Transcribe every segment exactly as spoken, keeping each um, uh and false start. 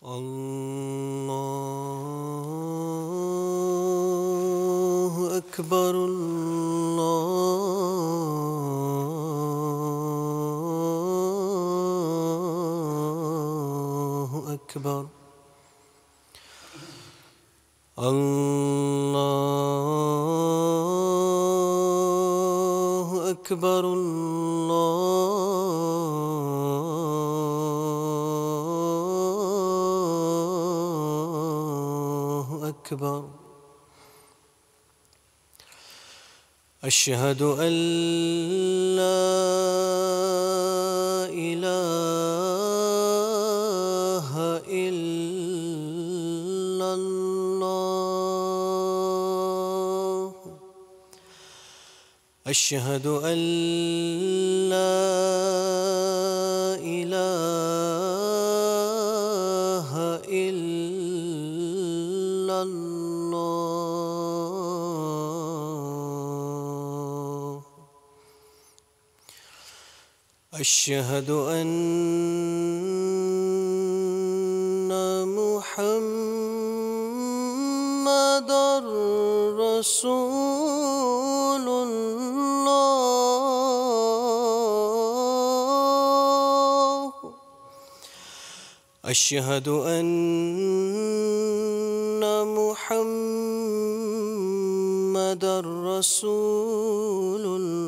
الله أكبر الله أكبر الله أكبر الله أكبر أشهد أن لا إله إلا الله أشهد أن لا إله إلا الله أشهد أن محمدًا رسول الله أشهد أن محمدًا رسول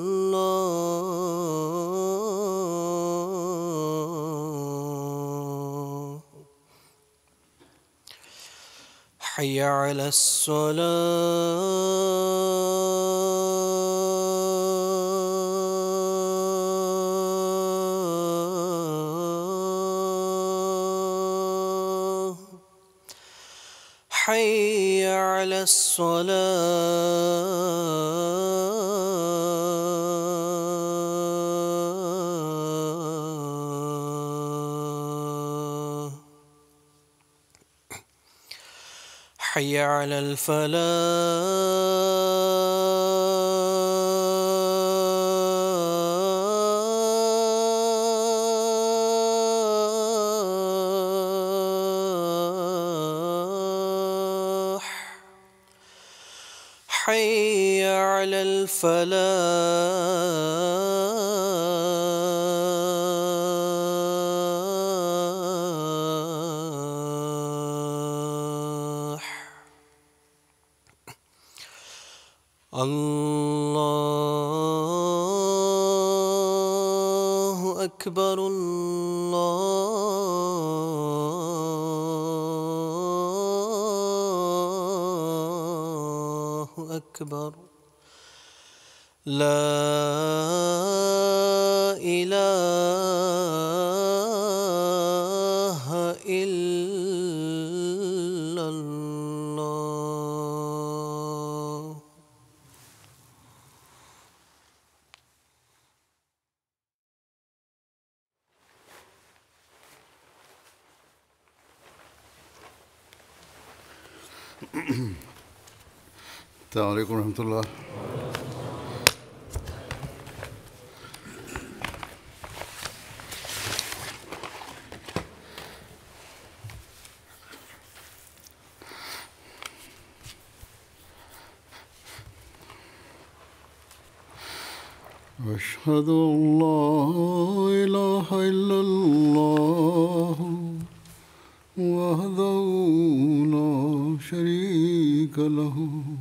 الله حي على الصلاة حي على الصلاة حي على الفلاح حي على الفلاح الله أكبر الله أكبر لا إله إلا الله السلام علیکم ورحمۃ اللہ. أشهد أن لا إله إلا الله وحده لا شريك له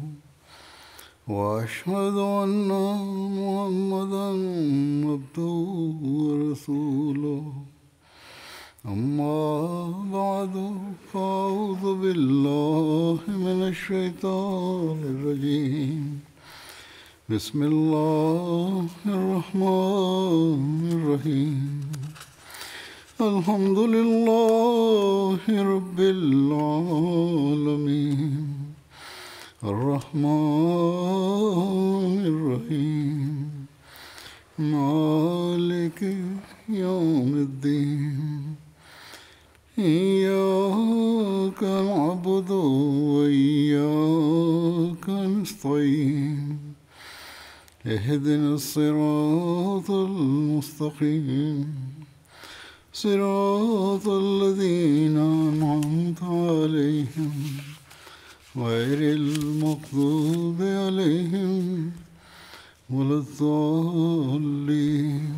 وأشهد أن محمدًا عبده ورسوله أما بعد فأعوذ بالله من الشيطان الرجيم بسم الله الرحمن الرحيم الحمد لله رب العالمين الرحمن الرحيم مالك يوم الدين إياك نعبد وإياك نستعين اهدنا الصراط المستقيم صراط الذين أنعمت عليهم غير المغضوب عليهم ولا الضالين.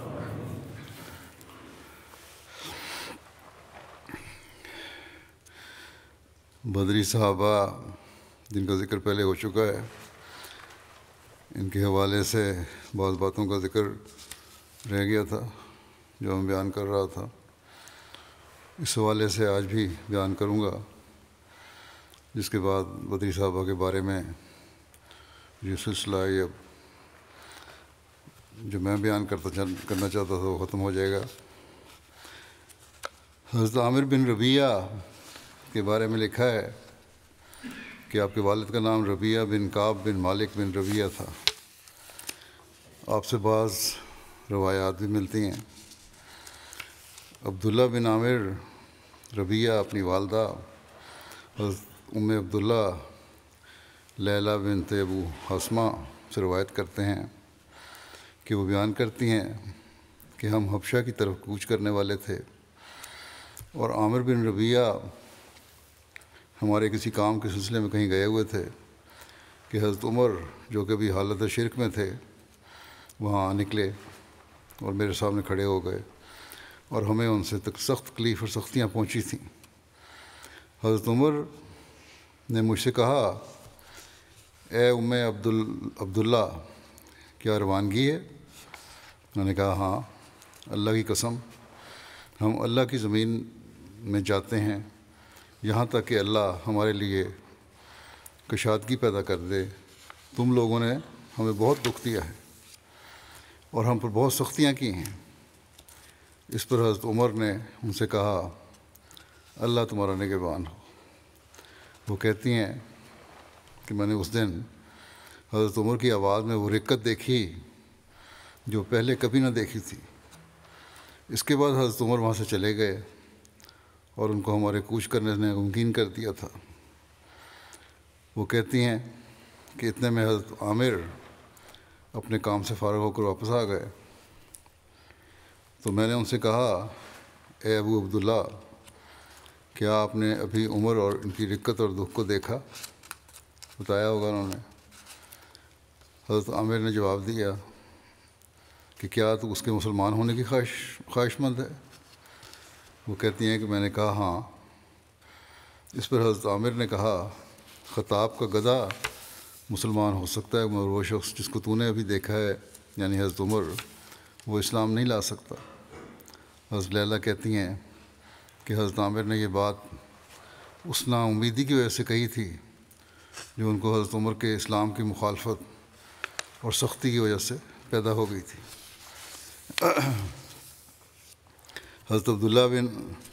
بدری صحابہ جن کا ذکر پہلے ہو چکا ہے، ان کے حوالے سے بعض باتوں کا ذکر رہ گیا تھا جو میں بیان کر رہا تھا. اس حوالے سے آج بھی بیان کروں گا، جس کے بعد بدری صحابہ کے بارے میں یہ سلسلہ یہ جو میں بیان کرتا کرنا چاہتا تھا وہ ختم ہو جائے گا. حضرت عامر بن ربیعہ کے بارے میں لکھا ہے کہ آپ کے والد کا نام ربیعہ بن کعب بن مالک بن ربیعہ تھا. آپ سے بعض روایات بھی ملتی ہیں. عبداللہ بن عامر ربیعہ اپنی والدہ حضرت ام عبداللہ لیلہ بنت ابو حسمہ سے روایت کرتے ہیں کہ وہ بیان کرتی ہیں کہ ہم حبشہ کی طرف کوچ کرنے والے تھے، اور عامر بن ربیعہ ہمارے کسی کام کے سلسلے میں کہیں گئے ہوئے تھے کہ حضرت عمر جو کہ بھی حالت شرک میں تھے وہاں نکلے اور میرے سامنے کھڑے ہو گئے، اور ہمیں ان سے تک سخت تکلیف اور سختیاں پہنچی تھیں. حضرت عمر نے مجھ سے کہا، اے ام عبد عبداللہ کیا روانگی ہے؟ میں نے کہا ہاں، اللہ کی قسم ہم اللہ کی زمین میں جاتے ہیں یہاں تک کہ اللہ ہمارے لیے کشادگی پیدا کر دے. تم لوگوں نے ہمیں بہت دکھ دیا ہے اور ہم پر بہت سختیاں کی ہیں. اس پر حضرت عمر نے ان سے کہا، اللہ تمہارا نگہبان ہو. وہ کہتی ہیں کہ میں نے اس دن حضرت عمر کی آواز میں وہ رقت دیکھی جو پہلے کبھی نہ دیکھی تھی. اس کے بعد حضرت عمر وہاں سے چلے گئے اور ان کو ہمارے کوچ کرنے نے ممکن کر دیا تھا. وہ کہتی ہیں کہ اتنے میں حضرت عامر اپنے کام سے فارغ ہو کر واپس آ گئے تو میں نے ان سے کہا، اے ابو عبداللہ کیا آپ نے ابھی عمر اور ان کی رقت اور دکھ کو دیکھا؟ بتایا ہوگا انہوں نے. حضرت عامر نے جواب دیا کہ کیا تو اس کے مسلمان ہونے کی خواہش خواہش مند ہے؟ وہ کہتی ہیں کہ میں نے کہا ہاں. اس پر حضرت عامر نے کہا، خطاب کا گدھا مسلمان ہو سکتا ہے مگر وہ شخص جس کو تو نے ابھی دیکھا ہے یعنی حضرت عمر وہ اسلام نہیں لا سکتا. حضرت لیلہ کہتی ہیں کہ حضرت عامر نے یہ بات اس نا امیدی کی وجہ سے کہی تھی جو ان کو حضرت عمر کے اسلام کی مخالفت اور سختی کی وجہ سے پیدا ہو گئی تھی. حضرت عبداللہ بن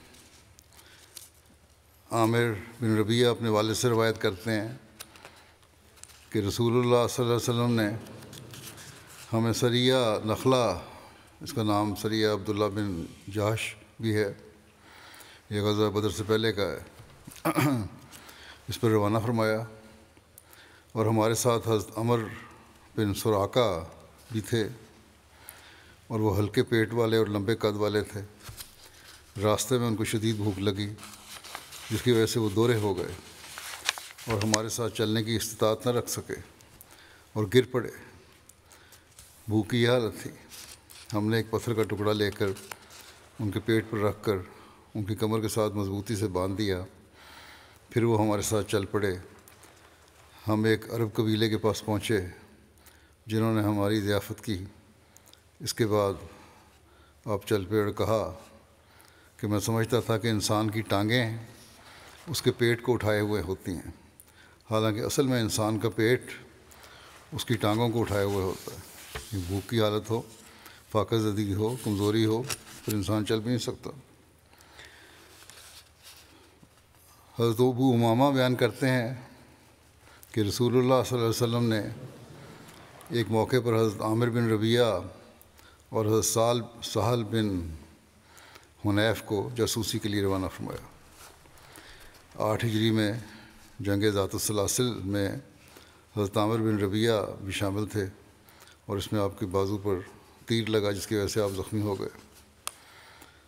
عامر بن ربیعہ اپنے والد سے روایت کرتے ہیں کہ رسول اللہ صلی اللہ علیہ وسلم نے ہمیں سریہ نخلا، اس کا نام سریہ عبداللہ بن جہش بھی ہے، یہ غزوہ بدر سے پہلے کا ہے، اس پر روانہ فرمایا. اور ہمارے ساتھ حضرت عمر بن سراقہ بھی تھے اور وہ ہلکے پیٹ والے اور لمبے قد والے تھے. راستے میں ان کو شدید بھوک لگی جس کی وجہ سے وہ دورے ہو گئے اور ہمارے ساتھ چلنے کی استطاعت نہ رکھ سکے اور گر پڑے. بھوک کی یہ حالت تھی. ہم نے ایک پتھر کا ٹکڑا لے کر ان کے پیٹ پر رکھ کر ان کی کمر کے ساتھ مضبوطی سے باندھ دیا، پھر وہ ہمارے ساتھ چل پڑے. ہم ایک عرب قبیلے کے پاس پہنچے جنہوں نے ہماری ضیافت کی. اس کے بعد آپ چل پڑے اور کہا کہ میں سمجھتا تھا کہ انسان کی ٹانگیں اس کے پیٹ کو اٹھائے ہوئے ہوتی ہیں، حالانکہ اصل میں انسان کا پیٹ اس کی ٹانگوں کو اٹھائے ہوئے ہوتا ہے. بھوک کی حالت ہو، فاقہ زدگی ہو، کمزوری ہو، پھر انسان چل بھی نہیں سکتا. حضرت ابو امامہ بیان کرتے ہیں کہ رسول اللہ صلی اللہ علیہ وسلم نے ایک موقع پر حضرت عامر بن ربیعہ اور حضرت سال سہل بن حنیف کو جاسوسی کے لیے روانہ فرمایا. آٹھ ہجری میں جنگ ذات السلاسل میں حضرت عامر بن ربیعہ بھی شامل تھے اور اس میں آپ کے بازو پر تیر لگا جس کی وجہ سے آپ زخمی ہو گئے.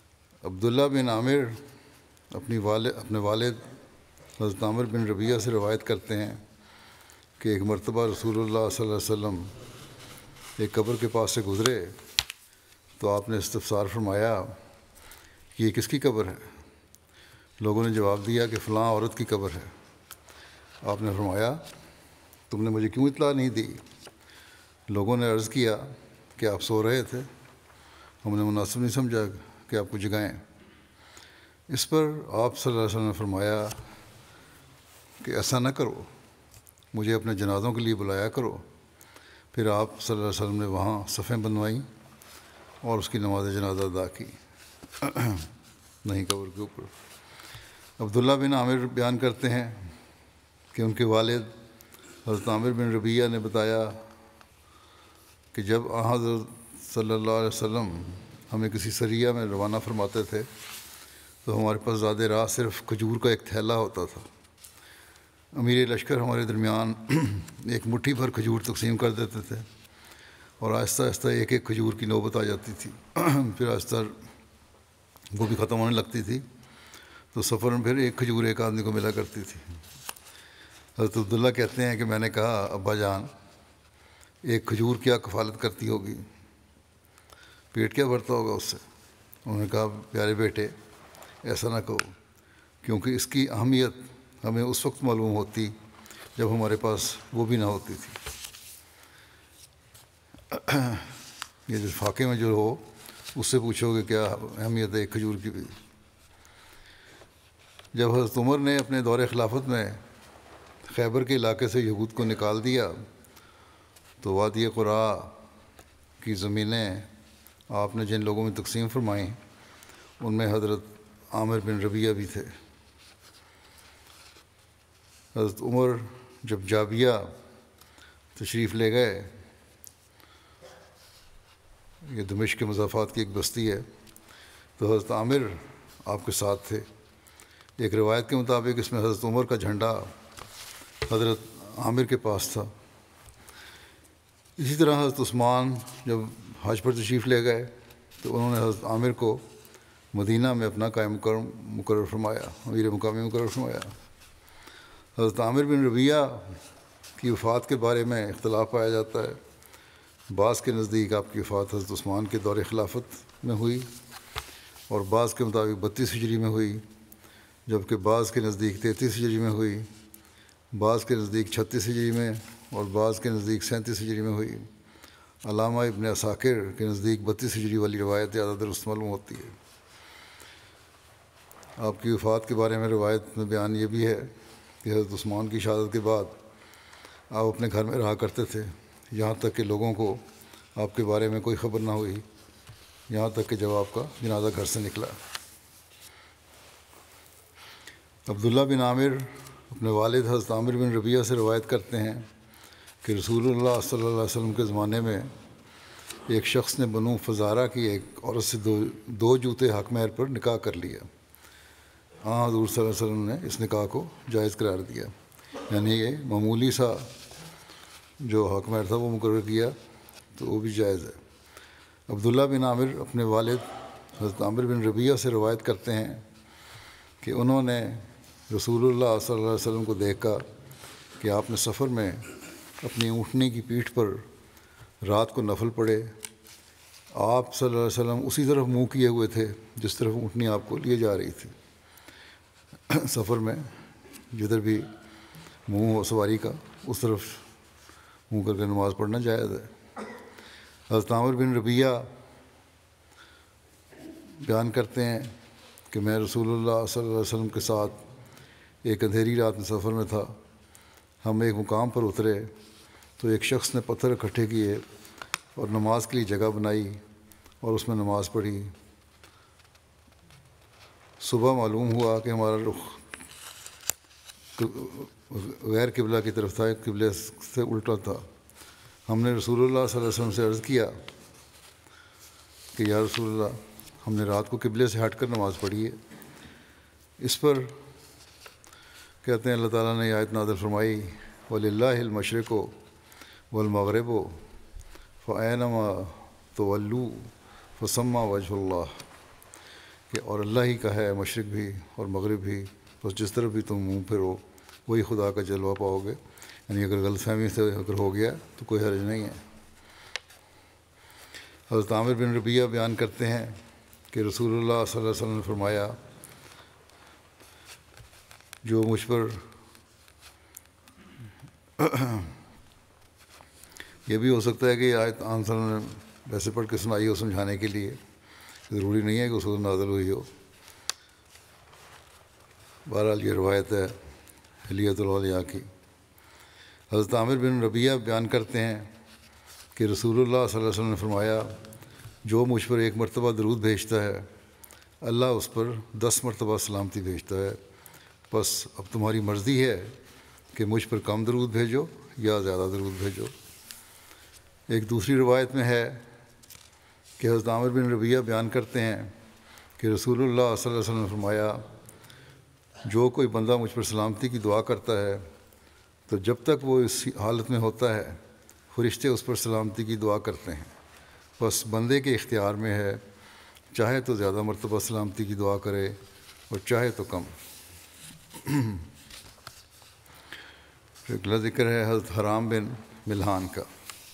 عبداللہ بن عامر اپنی والد اپنے والد حضرت عامر بن ربیعہ سے روایت کرتے ہیں کہ ایک مرتبہ رسول اللہ صلی اللہ علیہ وسلم ایک قبر کے پاس سے گزرے تو آپ نے استفسار فرمایا کہ یہ کس کی قبر ہے؟ لوگوں نے جواب دیا کہ فلاں عورت کی قبر ہے۔ آپ نے فرمایا تم نے مجھے کیوں اطلاع نہیں دی؟ لوگوں نے عرض کیا کہ آپ سو رہے تھے، ہم نے مناسب نہیں سمجھا کہ آپ کو جگائیں۔ اس پر آپ صلی اللہ علیہ وسلم نے فرمایا کہ ایسا نہ کرو، مجھے اپنے جنازوں کے لیے بلایا کرو۔ پھر آپ صلی اللہ علیہ وسلم نے وہاں صفیں بنوائیں اور اس کی نماز جنازہ ادا کی نہیں قبر کے اوپر۔ عبداللہ بن عامر بیان کرتے ہیں کہ ان کے والد حضرت عامر بن ربیعہ نے بتایا کہ جب آن حضرت صلی اللہ علیہ وسلم ہمیں کسی سریہ میں روانہ فرماتے تھے تو ہمارے پاس زیادہ راہ صرف کھجور کا ایک تھیلا ہوتا تھا۔ امیر لشکر ہمارے درمیان ایک مٹھی بھر کھجور تقسیم کر دیتے تھے اور آہستہ آہستہ ایک ایک کھجور کی نوبت آ جاتی تھی، پھر آہستہ وہ بھی ختم ہونے لگتی تھی تو سفر میں پھر ایک کھجور ایک آدمی کو ملا کرتی تھی۔ حضرت عبداللہ کہتے ہیں کہ میں نے کہا ابا جان ایک کھجور کیا کفالت کرتی ہوگی، پیٹ کیا بھرتا ہوگا اس سے؟ انہوں نے کہا پیارے بیٹے ایسا نہ کہو، کیونکہ اس کی اہمیت ہمیں اس وقت معلوم ہوتی جب ہمارے پاس وہ بھی نہ ہوتی تھی۔ یہ جو فاقے میں جو ہو اس سے پوچھو کہ کیا اہمیت ہے ایک کھجور کی بھی۔ جب حضرت عمر نے اپنے دور خلافت میں خیبر کے علاقے سے یہود کو نکال دیا تو وادی قرا کی زمینیں آپ نے جن لوگوں میں تقسیم فرمائیں ان میں حضرت عامر بن ربیعہ بھی تھے۔ حضرت عمر جب جابیہ تشریف لے گئے، یہ دمشق کے مضافات کی ایک بستی ہے، تو حضرت عامر آپ کے ساتھ تھے۔ ایک روایت کے مطابق اس میں حضرت عمر کا جھنڈا حضرت عامر کے پاس تھا۔ اسی طرح حضرت عثمان جب حج پر تشریف لے گئے تو انہوں نے حضرت عامر کو مدینہ میں اپنا قائم مقرر مقرر فرمایا، امیر مقامی مقرر فرمایا۔ حضرت عامر بن ربیعہ کی وفات کے بارے میں اختلاف پایا جاتا ہے۔ بعض کے نزدیک آپ کی وفات حضرت عثمان کے دور خلافت میں ہوئی اور بعض کے مطابق بتیس ہجری میں ہوئی، جبکہ بعض کے نزدیک تینتیس ہجری میں ہوئی، بعض کے نزدیک چھتیس ہجری میں اور بعض کے نزدیک سینتیس ہجری میں ہوئی۔ علامہ ابن عساکر کے نزدیک بتیس ہجری والی روایت زیادہ درست معلوم ہوتی ہے۔ آپ کی وفات کے بارے میں روایت میں بیان یہ بھی ہے کہ حضرت عثمان کی شہادت کے بعد آپ اپنے گھر میں رہا کرتے تھے، یہاں تک کہ لوگوں کو آپ کے بارے میں کوئی خبر نہ ہوئی، یہاں تک کہ جب آپ کا جنازہ گھر سے نکلا۔ عبداللہ بن عامر اپنے والد حضرت عامر بن ربیعہ سے روایت کرتے ہیں کہ رسول اللہ صلی اللہ علیہ وسلم کے زمانے میں ایک شخص نے بنو فزارہ کی ایک عورت سے دو دو جوتے حق مہر پر نکاح کر لیا۔ ہاں حضور صلی اللہ علیہ وسلم نے اس نکاح کو جائز قرار دیا، یعنی یہ معمولی سا جو حق مہر تھا وہ مقرر کیا تو وہ بھی جائز ہے۔ عبداللہ بن عامر اپنے والد حضرت عامر بن ربیعہ سے روایت کرتے ہیں کہ انہوں نے رسول اللہ صلی اللہ علیہ وسلم کو دیکھا کہ آپ نے سفر میں اپنی اونٹنی کی پیٹھ پر رات کو نفل پڑھے۔ آپ صلی اللہ علیہ وسلم اسی طرف منہ کیے ہوئے تھے جس طرف اونٹنی آپ کو لیے جا رہی تھی۔ سفر میں جدھر بھی منہ ہو سواری کا اس طرف منہ کر کے نماز پڑھنا جائز ہے۔ حضرت عامر بن ربیعہ بیان کرتے ہیں کہ میں رسول اللہ صلی اللہ علیہ وسلم کے ساتھ ایک اندھیری رات میں سفر میں تھا۔ ہم ایک مقام پر اترے تو ایک شخص نے پتھر اکٹھے کیے اور نماز کے لیے جگہ بنائی اور اس میں نماز پڑھی۔ صبح معلوم ہوا کہ ہمارا رخ غیر قبلہ کی طرف تھا، قبلے سے الٹا تھا۔ ہم نے رسول اللہ صلی اللہ علیہ وسلم سے عرض کیا کہ یا رسول اللہ ہم نے رات کو قبلے سے ہٹ کر نماز پڑھی ہے۔ اس پر کہتے ہیں اللہ تعالیٰ نے آیت نازل فرمائی وَلِلَّهِ الْمَشْرِقُ وَالْمَغْرِبُ فَأَيْنَمَا تُوَلُّوا فَثَمَّ وَجْهُ اللَّهِ، کہ کہ اور اللہ ہی کا ہے مشرق بھی اور مغرب بھی، بس جس طرف بھی تم منہ پھرو وہی خدا کا جلوہ پاؤ گے. یعنی اگر غلط فہمی سے اگر ہو گیا تو کوئی حرج نہیں ہے. حضرت عامر بن ربیعہ بیان کرتے ہیں کہ رسول اللہ صلی اللہ علیہ وسلم نے فرمایا جو مجھ پر یہ بھی ہو سکتا ہے کہ یہ آیت عام صلی اللہ علیہ وسلم نے ویسے پڑھ کے سنائی ہو سمجھانے کے لیے، ضروری نہیں ہے کہ اس وقت نازل ہوئی ہو. بہرحال یہ روایت ہے حلیۃ الاولیاء کی. حضرت عامر بن ربیعہ بیان کرتے ہیں کہ رسول اللہ صلی اللہ علیہ وسلم نے فرمایا جو مجھ پر ایک مرتبہ درود بھیجتا ہے اللہ اس پر دس مرتبہ سلامتی بھیجتا ہے. بس اب تمہاری مرضی ہے کہ مجھ پر کم درود بھیجو یا زیادہ درود بھیجو. ایک دوسری روایت میں ہے کہ حضرت عامر بن ربیعہ بیان کرتے ہیں کہ رسول اللہ صلی اللہ علیہ وسلم نے فرمایا جو کوئی بندہ مجھ پر سلامتی کی دعا کرتا ہے تو جب تک وہ اس حالت میں ہوتا ہے فرشتے اس پر سلامتی کی دعا کرتے ہیں. بس بندے کے اختیار میں ہے، چاہے تو زیادہ مرتبہ سلامتی کی دعا کرے اور چاہے تو کم. اگلا ذکر ہے حضرت حرام بن ملحان کا.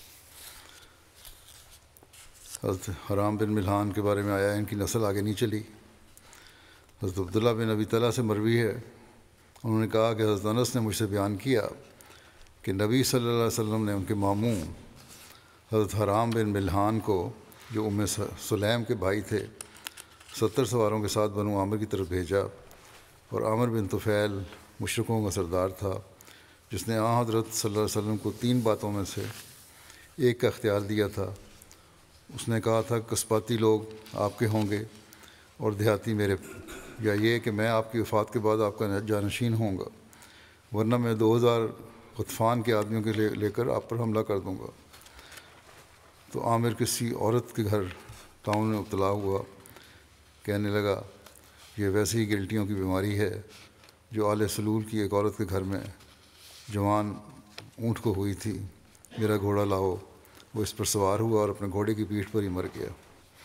حضرت حرام بن ملحان کے بارے میں آیا ان کی نسل آگے نہیں چلی. حضرت عبداللہ بن ابی طلحہ سے مروی ہے، انہوں نے کہا کہ حضرت انس نے مجھ سے بیان کیا کہ نبی صلی اللہ علیہ وسلم نے ان کے ماموں حضرت حرام بن ملحان کو جو ام سلیم کے بھائی تھے ستر سواروں کے ساتھ بنو عامر کی طرف بھیجا، اور عامر بن طفیل مشرکوں کا سردار تھا جس نے آن حضرت صلی اللہ علیہ وسلم کو تین باتوں میں سے ایک کا اختیار دیا تھا. اس نے کہا تھا قصباتی لوگ آپ کے ہوں گے اور دیہاتی میرے، یا یہ کہ میں آپ کی وفات کے بعد آپ کا جانشین ہوں گا، ورنہ میں دو ہزار غطفان کے آدمیوں کے لے لے کر آپ پر حملہ کر دوں گا. تو عامر کسی عورت کے گھر تعاون میں مبتلا ہوا، کہنے لگا یہ ویسے ہی گلٹیوں کی بیماری ہے جو آل سلول کی ایک عورت کے گھر میں جوان اونٹ کو ہوئی تھی، میرا گھوڑا لاؤ. وہ اس پر سوار ہوا اور اپنے گھوڑے کی پیٹھ پر ہی مر گیا.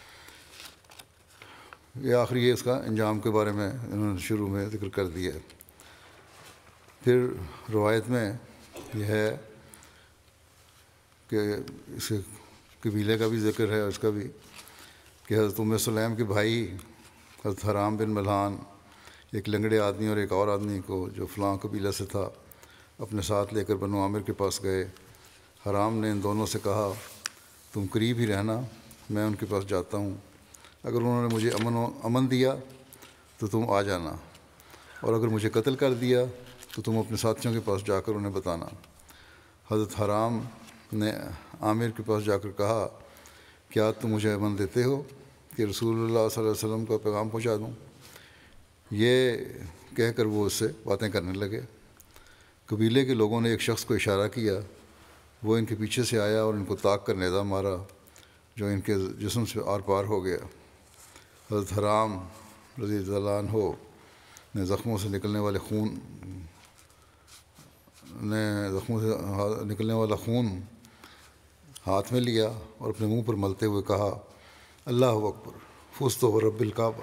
یہ آخری یہ اس کا انجام کے بارے میں انہوں نے شروع میں ذکر کر دیا ہے. پھر روایت میں یہ ہے کہ اس قبیلے کا بھی ذکر ہے اور اس کا بھی کہ حضرت ام سلیم کے بھائی حضرت حرام بن ملحان ایک لنگڑے آدمی اور ایک اور آدمی کو جو فلاں قبیلہ سے تھا اپنے ساتھ لے کر بنو عامر کے پاس گئے. حرام نے ان دونوں سے کہا تم قریب ہی رہنا، میں ان کے پاس جاتا ہوں، اگر انہوں نے مجھے امن و امن دیا تو تم آ جانا، اور اگر مجھے قتل کر دیا تو تم اپنے ساتھیوں کے پاس جا کر انہیں بتانا. حضرت حرام نے عامر کے پاس جا کر کہا کیا تم مجھے امن دیتے ہو کہ رسول اللہ صلی اللہ علیہ وسلم کا پیغام پہنچا دوں؟ یہ کہہ کر وہ اس سے باتیں کرنے لگے. قبیلے کے لوگوں نے ایک شخص کو اشارہ کیا، وہ ان کے پیچھے سے آیا اور ان کو طاق کر نیزہ مارا جو ان کے جسم سے آر پار ہو گیا. حضرت حرام رضی اللہ عنہ نے زخموں سے نکلنے والے خون نے زخموں سے نکلنے والا خون ہاتھ میں لیا اور اپنے منہ پر ملتے ہوئے کہا اللہ اکبر فزت برب الکعبہ.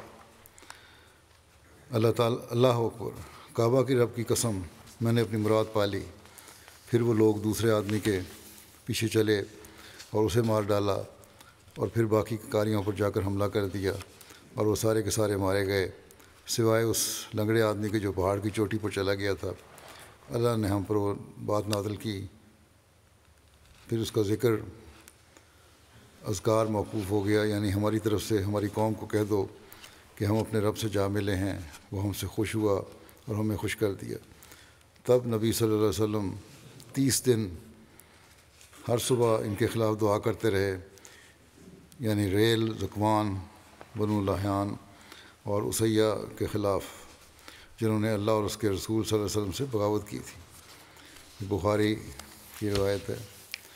اللہ تعالیٰ اللہ اکبر، کعبہ کی رب کی قسم میں نے اپنی مراد پا لی. پھر وہ لوگ دوسرے آدمی کے پیچھے چلے اور اسے مار ڈالا، اور پھر باقی کاریوں پر جا کر حملہ کر دیا اور وہ سارے کے سارے مارے گئے سوائے اس لنگڑے آدمی کے جو پہاڑ کی چوٹی پر چلا گیا تھا. اللہ نے ہم پر وہ بات نازل کی. پھر اس کا ذکر اذکار موقوف ہو گیا، یعنی ہماری طرف سے ہماری قوم کو کہہ دو کہ ہم اپنے رب سے جا ملے ہیں، وہ ہم سے خوش ہوا اور ہمیں خوش کر دیا. تب نبی صلی اللہ علیہ وسلم تیس دن ہر صبح ان کے خلاف دعا کرتے رہے، یعنی ریل، زکوان، بنو لحیان اور اسیہ کے خلاف جنہوں نے اللہ اور اس کے رسول صلی اللہ علیہ وسلم سے بغاوت کی تھی. بخاری کی روایت ہے.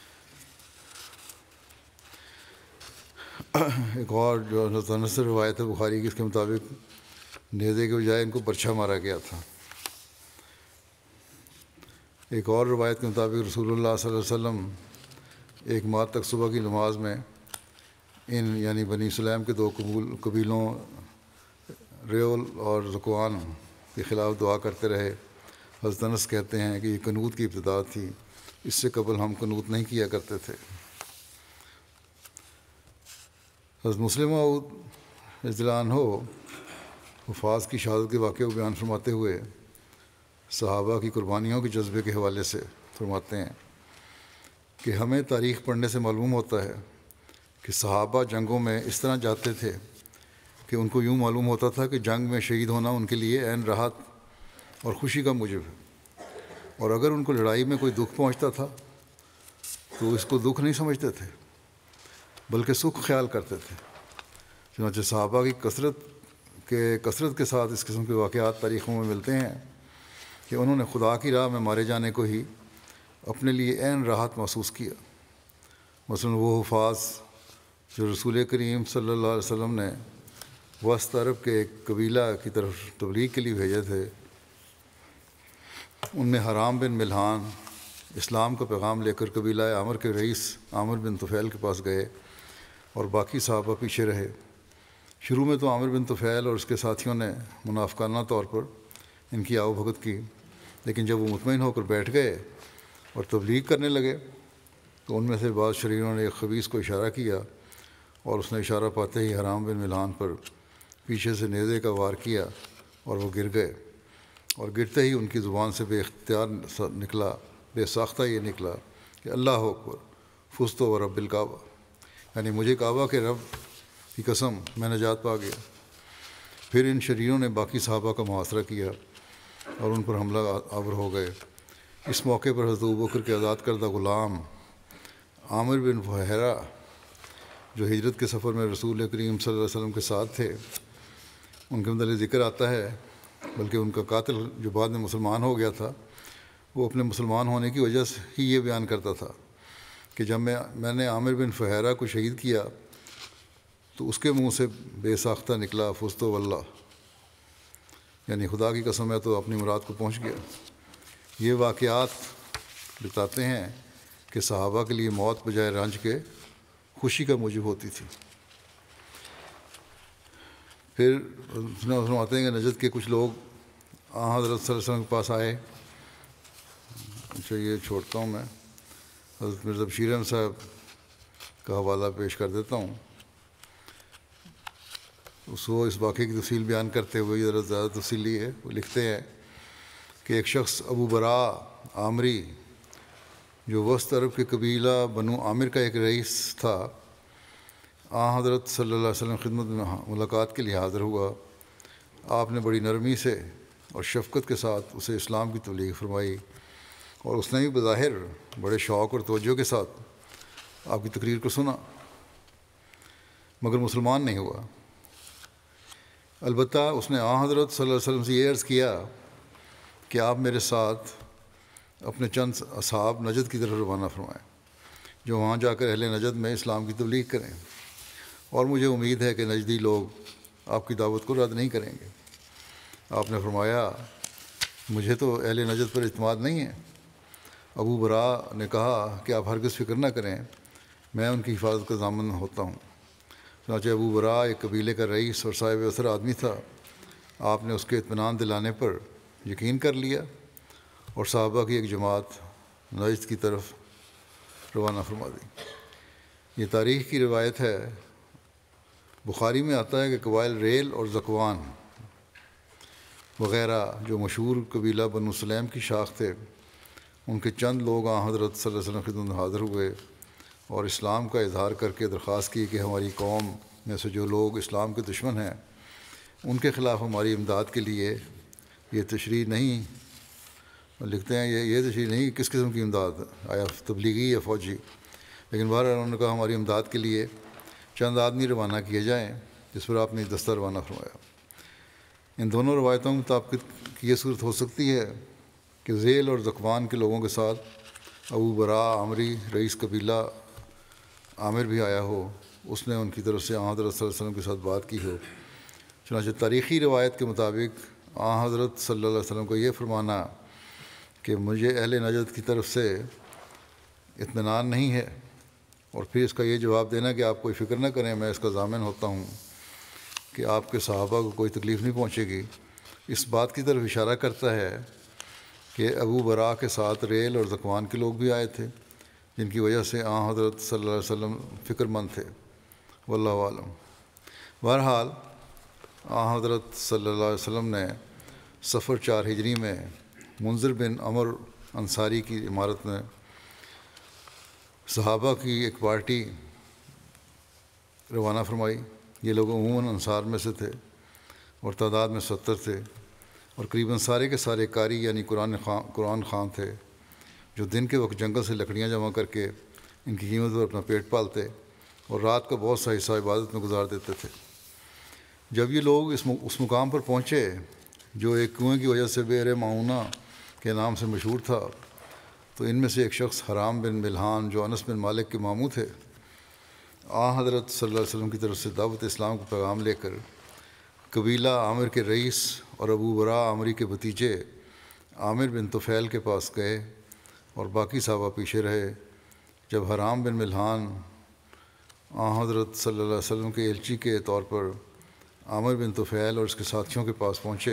ایک اور جو انس سے روایت ہے بخاری کی، اس کے مطابق نیزے کے بجائے ان کو برچھا مارا گیا تھا. ایک اور روایت کے مطابق رسول اللہ صلی اللہ علیہ وسلم ایک ماہ تک صبح کی نماز میں ان یعنی بنی سلیم کے دو قبول قبیلوں ریول اور ذکوان کے خلاف دعا کرتے رہے۔ حضرت انس کہتے ہیں کہ یہ قنوت کی ابتدا تھی، اس سے قبل ہم قنوت نہیں کیا کرتے تھے۔ حضرت مسلم موعود رضی اللہ عنہ حفاظ کی شہادت کے واقعے کو بیان فرماتے ہوئے صحابہ کی قربانیوں کے جذبے کے حوالے سے فرماتے ہیں کہ ہمیں تاریخ پڑھنے سے معلوم ہوتا ہے کہ صحابہ جنگوں میں اس طرح جاتے تھے کہ ان کو یوں معلوم ہوتا تھا کہ جنگ میں شہید ہونا ان کے لیے عین راحت اور خوشی کا موجب ہے، اور اگر ان کو لڑائی میں کوئی دکھ پہنچتا تھا تو اس کو دکھ نہیں سمجھتے تھے بلکہ سکھ خیال کرتے تھے۔ چنانچہ صحابہ کی کثرت کے کثرت کے ساتھ اس قسم کے واقعات تاریخوں میں ملتے ہیں کہ انہوں نے خدا کی راہ میں مارے جانے کو ہی اپنے لیے عین راحت محسوس کیا۔ مثلاً وہ حفاظ جو رسول کریم صلی اللہ علیہ وسلم نے وسط عرب کے ایک قبیلہ کی طرف تبلیغ کے لیے بھیجے تھے، ان میں حرام بن ملحان اسلام کا پیغام لے کر قبیلہ عامر کے رئیس عامر بن طفیل کے پاس گئے اور باقی صحابہ پیچھے رہے۔ شروع میں تو عامر بن طفیل اور اس کے ساتھیوں نے منافقانہ طور پر ان کی آؤ بھگت کی، لیکن جب وہ مطمئن ہو کر بیٹھ گئے اور تبلیغ کرنے لگے تو ان میں سے بعض شریروں نے ایک خبیث کو اشارہ کیا اور اس نے اشارہ پاتے ہی حرام بن ملحان پر پیچھے سے نیزے کا وار کیا اور وہ گر گئے، اور گرتے ہی ان کی زبان سے بے اختیار نکلا بے ساختہ یہ نکلا کہ اللہ اکبر فزت و رب الکعبہ، یعنی مجھے کعبہ کے رب کی قسم میں نجات پا گیا۔ پھر ان شریروں نے باقی صحابہ کا محاصرہ کیا اور ان پر حملہ آور ہو گئے۔ اس موقع پر حضرت ابوبکر کے آزاد کردہ غلام عامر بن فہیرہ جو ہجرت کے سفر میں رسول کریم صلی اللہ علیہ وسلم کے ساتھ تھے، ان کے متعلق ذکر آتا ہے، بلکہ ان کا قاتل جو بعد میں مسلمان ہو گیا تھا وہ اپنے مسلمان ہونے کی وجہ سے ہی یہ بیان کرتا تھا کہ جب میں میں نے عامر بن فہیرہ کو شہید کیا تو اس کے منہ سے بے ساختہ نکلا فزت واللہ، یعنی خدا کی قسم ہے تو اپنی مراد کو پہنچ گیا۔ یہ واقعات بتاتے ہیں کہ صحابہ کے لیے موت بجائے رنج کے خوشی کا موجب ہوتی تھی۔ پھر فرماتے ہیں کہ نجد کے کچھ لوگ آن حضرت صلی اللہ علیہ وسلم کے پاس آئے۔ اچھا یہ چھوڑتا ہوں، میں حضرت مرزا بشیر احمد صاحب کا حوالہ پیش کر دیتا ہوں۔ اس وہ اس واقعے کی تفصیل بیان کرتے ہوئے ذرا زیادہ تفصیلی ہے، وہ لکھتے ہیں کہ ایک شخص ابو برا عامری جو وسط عرب کے قبیلہ بنو عامر کا ایک رئیس تھا، آن حضرت صلی اللہ علیہ وسلم خدمت میں ملاقات کے لیے حاضر ہوا۔ آپ نے بڑی نرمی سے اور شفقت کے ساتھ اسے اسلام کی تبلیغ فرمائی، اور اس نے بھی بظاہر بڑے شوق اور توجہ کے ساتھ آپ کی تقریر کو سنا، مگر مسلمان نہیں ہوا۔ البتہ اس نے آن حضرت صلی اللہ علیہ وسلم سے یہ عرض کیا کہ آپ میرے ساتھ اپنے چند اصحاب نجد کی طرف روانہ فرمائیں جو وہاں جا کر اہل نجد میں اسلام کی تبلیغ کریں، اور مجھے امید ہے کہ نجدی لوگ آپ کی دعوت کو رد نہیں کریں گے۔ آپ نے فرمایا مجھے تو اہل نجد پر اعتماد نہیں ہے۔ ابو برا نے کہا کہ آپ ہرگز فکر نہ کریں، میں ان کی حفاظت کا ضامن ہوتا ہوں۔ چنانچہ ابو برا ایک قبیلے کا رئیس اور صاحب اثر آدمی تھا۔ آپ نے اس کے اطمینان دلانے پر یقین کر لیا اور صحابہ کی ایک جماعت نجد کی طرف روانہ فرما دی۔ یہ تاریخ کی روایت ہے، بخاری میں آتا ہے کہ قبائل ریل اور ذکوان وغیرہ جو مشہور قبیلہ بنو سلیم کی شاخ تھے، ان کے چند لوگ آن حضرت صلی اللہ علیہ وسلم کی خدمت میں حاضر ہوئے اور اسلام کا اظہار کر کے درخواست کی کہ ہماری قوم میں سے جو لوگ اسلام کے دشمن ہیں ان کے خلاف ہماری امداد کے لیے یہ تشریح نہیں لکھتے ہیں یہ یہ تشریح نہیں کس قسم کی امداد، آیا تبلیغی یا فوجی، لیکن بہرحال انہوں نے کہا ہماری امداد کے لیے چند آدمی روانہ کیے جائیں، جس پر آپ نے دستہ روانہ فرمایا۔ ان دونوں روایتوں کے مطابق یہ صورت ہو سکتی ہے کہ ذیل اور ذکوان کے لوگوں کے ساتھ ابو برا عامری رئیس قبیلہ عامر بھی آیا ہو، اس نے ان کی طرف سے آن حضرت صلی اللہ علیہ وسلم کے ساتھ بات کی ہو۔ چنانچہ تاریخی روایت کے مطابق آن حضرت صلی اللہ علیہ وسلم کو یہ فرمانا کہ مجھے اہل نجد کی طرف سے اطمینان نہیں ہے، اور پھر اس کا یہ جواب دینا کہ آپ کوئی فکر نہ کریں میں اس کا ضامن ہوتا ہوں، کہ آپ کے صحابہ کو کوئی تکلیف نہیں پہنچے گی، اس بات کی طرف اشارہ کرتا ہے کہ ابو برا کے ساتھ ریل اور ذکوان کے لوگ بھی آئے تھے، جن کی وجہ سے آن حضرت صلی اللہ علیہ وسلم فکر مند تھے، واللہ عالم۔ بہرحال آن حضرت صلی اللہ علیہ وسلم نے صفر چار ہجری میں منذر بن عمر انصاری کی عمارت میں صحابہ کی ایک پارٹی روانہ فرمائی۔ یہ لوگ عموماً انصار میں سے تھے اور تعداد میں ستر تھے، اور قریباً سارے کے سارے قاری یعنی قرآن خان قرآن خان تھے، جو دن کے وقت جنگل سے لکڑیاں جمع کر کے ان کی قیمت پر اپنا پیٹ پالتے اور رات کا بہت سا حصہ عبادت میں گزار دیتے تھے۔ جب یہ لوگ اس اس مقام پر پہنچے جو ایک کنویں کی وجہ سے بئر معونہ کے نام سے مشہور تھا، تو ان میں سے ایک شخص حرام بن ملحان جو انس بن مالک کے ماموں تھے، آن حضرت صلی اللہ علیہ وسلم کی طرف سے دعوت اسلام کو پیغام لے کر قبیلہ عامر کے رئیس اور ابو برا عامری کے بھتیجے عامر بن طفیل کے پاس گئے اور باقی صحابہ پیچھے رہے۔ جب حرام بن ملحان آن حضرت صلی اللہ علیہ وسلم کے ایلچی کے طور پر عامر بن طفیل اور اس کے ساتھیوں کے پاس پہنچے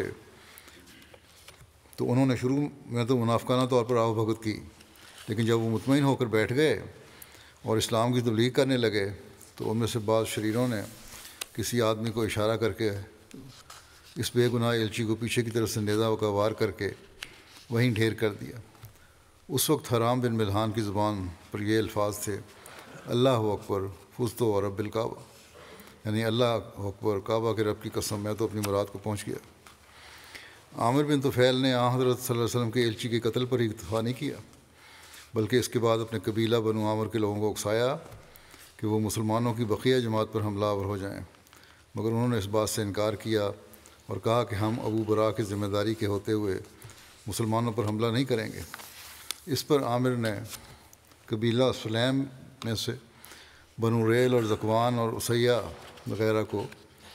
تو انہوں نے شروع میں تو منافقانہ طور پر آو بھگت کی، لیکن جب وہ مطمئن ہو کر بیٹھ گئے اور اسلام کی تبلیغ کرنے لگے تو ان میں سے بعض شریروں نے کسی آدمی کو اشارہ کر کے اس بے گناہ ایلچی کو پیچھے کی طرف سے نیزہ و وار کر کے وہیں ڈھیر کر دیا۔ اس وقت حرام بن ملحان کی زبان پر یہ الفاظ تھے، اللہ اکبر فزت و رب الکعبہ، یعنی اللہ اکبر، کعبہ کے رب کی قسم میں تو اپنی مراد کو پہنچ گیا۔ عامر بن طفیل نے آن حضرت صلی اللہ علیہ وسلم کے ایلچی کے قتل پر ہی اکتفا نہیں کیا، بلکہ اس کے بعد اپنے قبیلہ بنو عامر کے لوگوں کو اکسایا کہ وہ مسلمانوں کی بقیہ جماعت پر حملہ آور ہو جائیں، مگر انہوں نے اس بات سے انکار کیا اور کہا کہ ہم ابو برا کی ذمہ داری کے ہوتے ہوئے مسلمانوں پر حملہ نہیں کریں گے۔ اس پر عامر نے قبیلہ سلیم میں سے بنو ریل اور ذکوان اور اسیہ وغیرہ کو،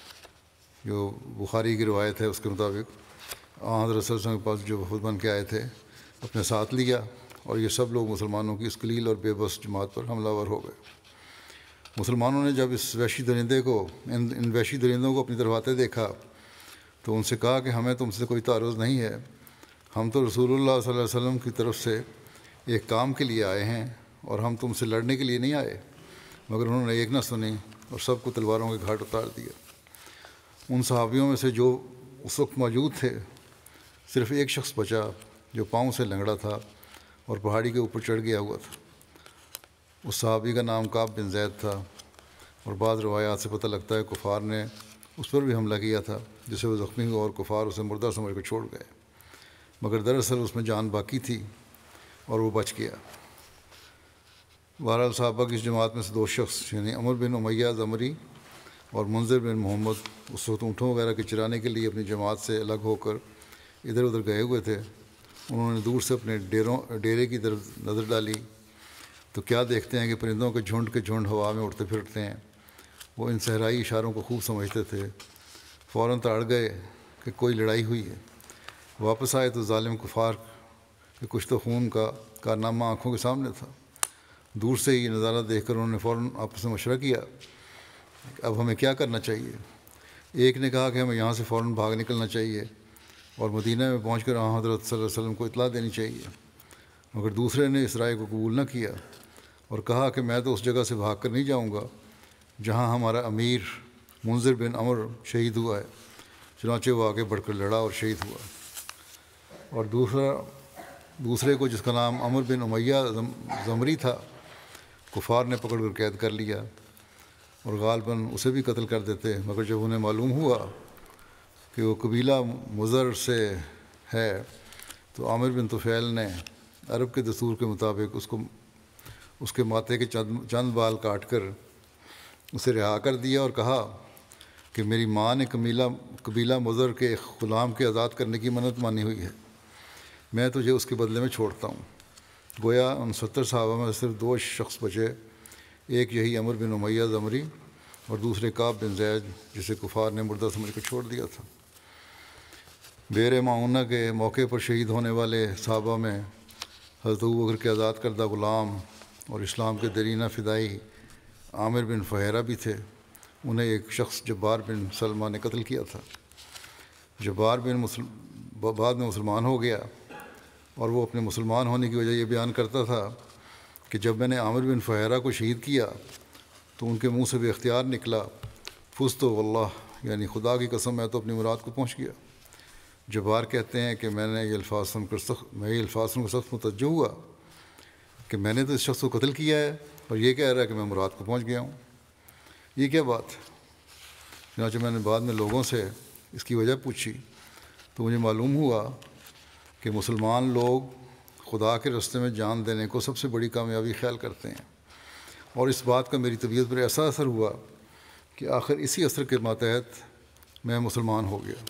جو بخاری کی روایت ہے اس کے مطابق آن حضرت صلی اللہ علیہ وسلم کے پاس جو وفد بن کے آئے تھے، اپنے ساتھ لیا، اور یہ سب لوگ مسلمانوں کی اس قلیل اور بے بس جماعت پر حملہ آور ہو گئے۔ مسلمانوں نے جب اس وحشی درندے کو ان ان وحشی درندوں کو اپنی طرف آتے دیکھا تو ان سے کہا کہ ہمیں تم سے کوئی تعارض نہیں ہے، ہم تو رسول اللہ صلی اللہ علیہ وسلم کی طرف سے ایک کام کے لیے آئے ہیں اور ہم تم سے لڑنے کے لیے نہیں آئے، مگر انہوں نے ایک نہ سنی اور سب کو تلواروں کے گھاٹ اتار دیا۔ ان صحابیوں میں سے جو اس وقت موجود تھے صرف ایک شخص بچا جو پاؤں سے لنگڑا تھا اور پہاڑی کے اوپر چڑھ گیا ہوا تھا۔ اس صحابی کا نام کعب بن زید تھا، اور بعض روایات سے پتہ لگتا ہے کفار نے اس پر بھی حملہ کیا تھا، جسے وہ زخمی ہوا اور کفار اسے مردہ سمجھ کر چھوڑ گئے، مگر دراصل اس میں جان باقی تھی اور وہ بچ گیا۔ بہرحال صحابہ کی اس جماعت میں سے دو شخص یعنی عمر بن امیہ زمری اور منذر بن محمد اس وقت اونٹوں وغیرہ کے چرانے کے لیے اپنی جماعت سے الگ ہو کر ادھر ادھر گئے ہوئے تھے۔ انہوں نے دور سے اپنے ڈیروں ڈیرے کی طرف نظر ڈالی تو کیا دیکھتے ہیں کہ پرندوں کے جھنڈ کے جھنڈ ہوا میں اڑتے پھرتے ہیں۔ وہ ان صحرائی اشاروں کو خوب سمجھتے تھے، فوراً تاڑ گئے کہ کوئی لڑائی ہوئی ہے۔ واپس آئے تو ظالم کفار کے کشت و خون کا کارنامہ آنکھوں کے سامنے تھا۔ دور سے یہ نظارہ دیکھ کر انہوں نے فوراً آپس میں مشورہ کیا کہ اب ہمیں کیا کرنا چاہیے۔ ایک نے کہا کہ ہمیں یہاں سے فوراً بھاگ نکلنا چاہیے اور مدینہ میں پہنچ کر آن حضرت صلی اللہ علیہ وسلم کو اطلاع دینی چاہیے، مگر دوسرے نے اس رائے کو قبول نہ کیا اور کہا کہ میں تو اس جگہ سے بھاگ کر نہیں جاؤں گا جہاں ہمارا امیر منذر بن عمر شہید ہوا ہے۔ چنانچہ وہ آگے بڑھ کر لڑا اور شہید ہوا، اور دوسرا دوسرے کو جس کا نام عمر بن امیہ زمری تھا کفار نے پکڑ کر قید کر لیا اور غالباً اسے بھی قتل کر دیتے، مگر جب انہیں معلوم ہوا کہ وہ قبیلہ مضر سے ہے تو عامر بن طفیل نے عرب کے دستور کے مطابق اس کو اس کے ماتھے کے چند چند بال کاٹ کر اسے رہا کر دیا اور کہا کہ میری ماں نے قبیلہ قبیلہ مضر کے ایک غلام کے آزاد کرنے کی منت مانی ہوئی ہے، میں تجھے اس کے بدلے میں چھوڑتا ہوں۔ گویا ان ستر صحابہ میں صرف دو شخص بچے، ایک یہی عمر بن امیہ زمری اور دوسرے کعب بن زید جسے کفار نے مردہ سمجھ کر چھوڑ دیا تھا۔ بئر معونہ کے موقع پر شہید ہونے والے صحابہ میں حضرت ابوبکر کے آزاد کردہ غلام اور اسلام کے دیرینہ فدائی عامر بن فہیرہ بھی تھے، انہیں ایک شخص جبار بن سلمہ نے قتل کیا تھا۔ جبار بن مسلم بعد میں مسلمان ہو گیا، اور وہ اپنے مسلمان ہونے کی وجہ یہ بیان کرتا تھا کہ جب میں نے عامر بن فہیرہ کو شہید کیا تو ان کے منہ سے بے اختیار نکلا فزت واللہ، یعنی خدا کی قسم میں تو اپنی مراد کو پہنچ گیا۔ جبار کہتے ہیں کہ میں نے یہ الفاظ سن کر سخت میں یہ الفاظ سن کر سخت متوجہ ہوا کہ میں نے تو اس شخص کو قتل کیا ہے اور یہ کہہ رہا ہے کہ میں مراد کو پہنچ گیا ہوں، یہ کیا بات ہے؟ چنانچہ میں نے بعد میں لوگوں سے اس کی وجہ پوچھی تو مجھے معلوم ہوا کہ مسلمان لوگ خدا کے راستے میں جان دینے کو سب سے بڑی کامیابی خیال کرتے ہیں، اور اس بات کا میری طبیعت پر ایسا اثر ہوا کہ آخر اسی اثر کے ماتحت میں مسلمان ہو گیا۔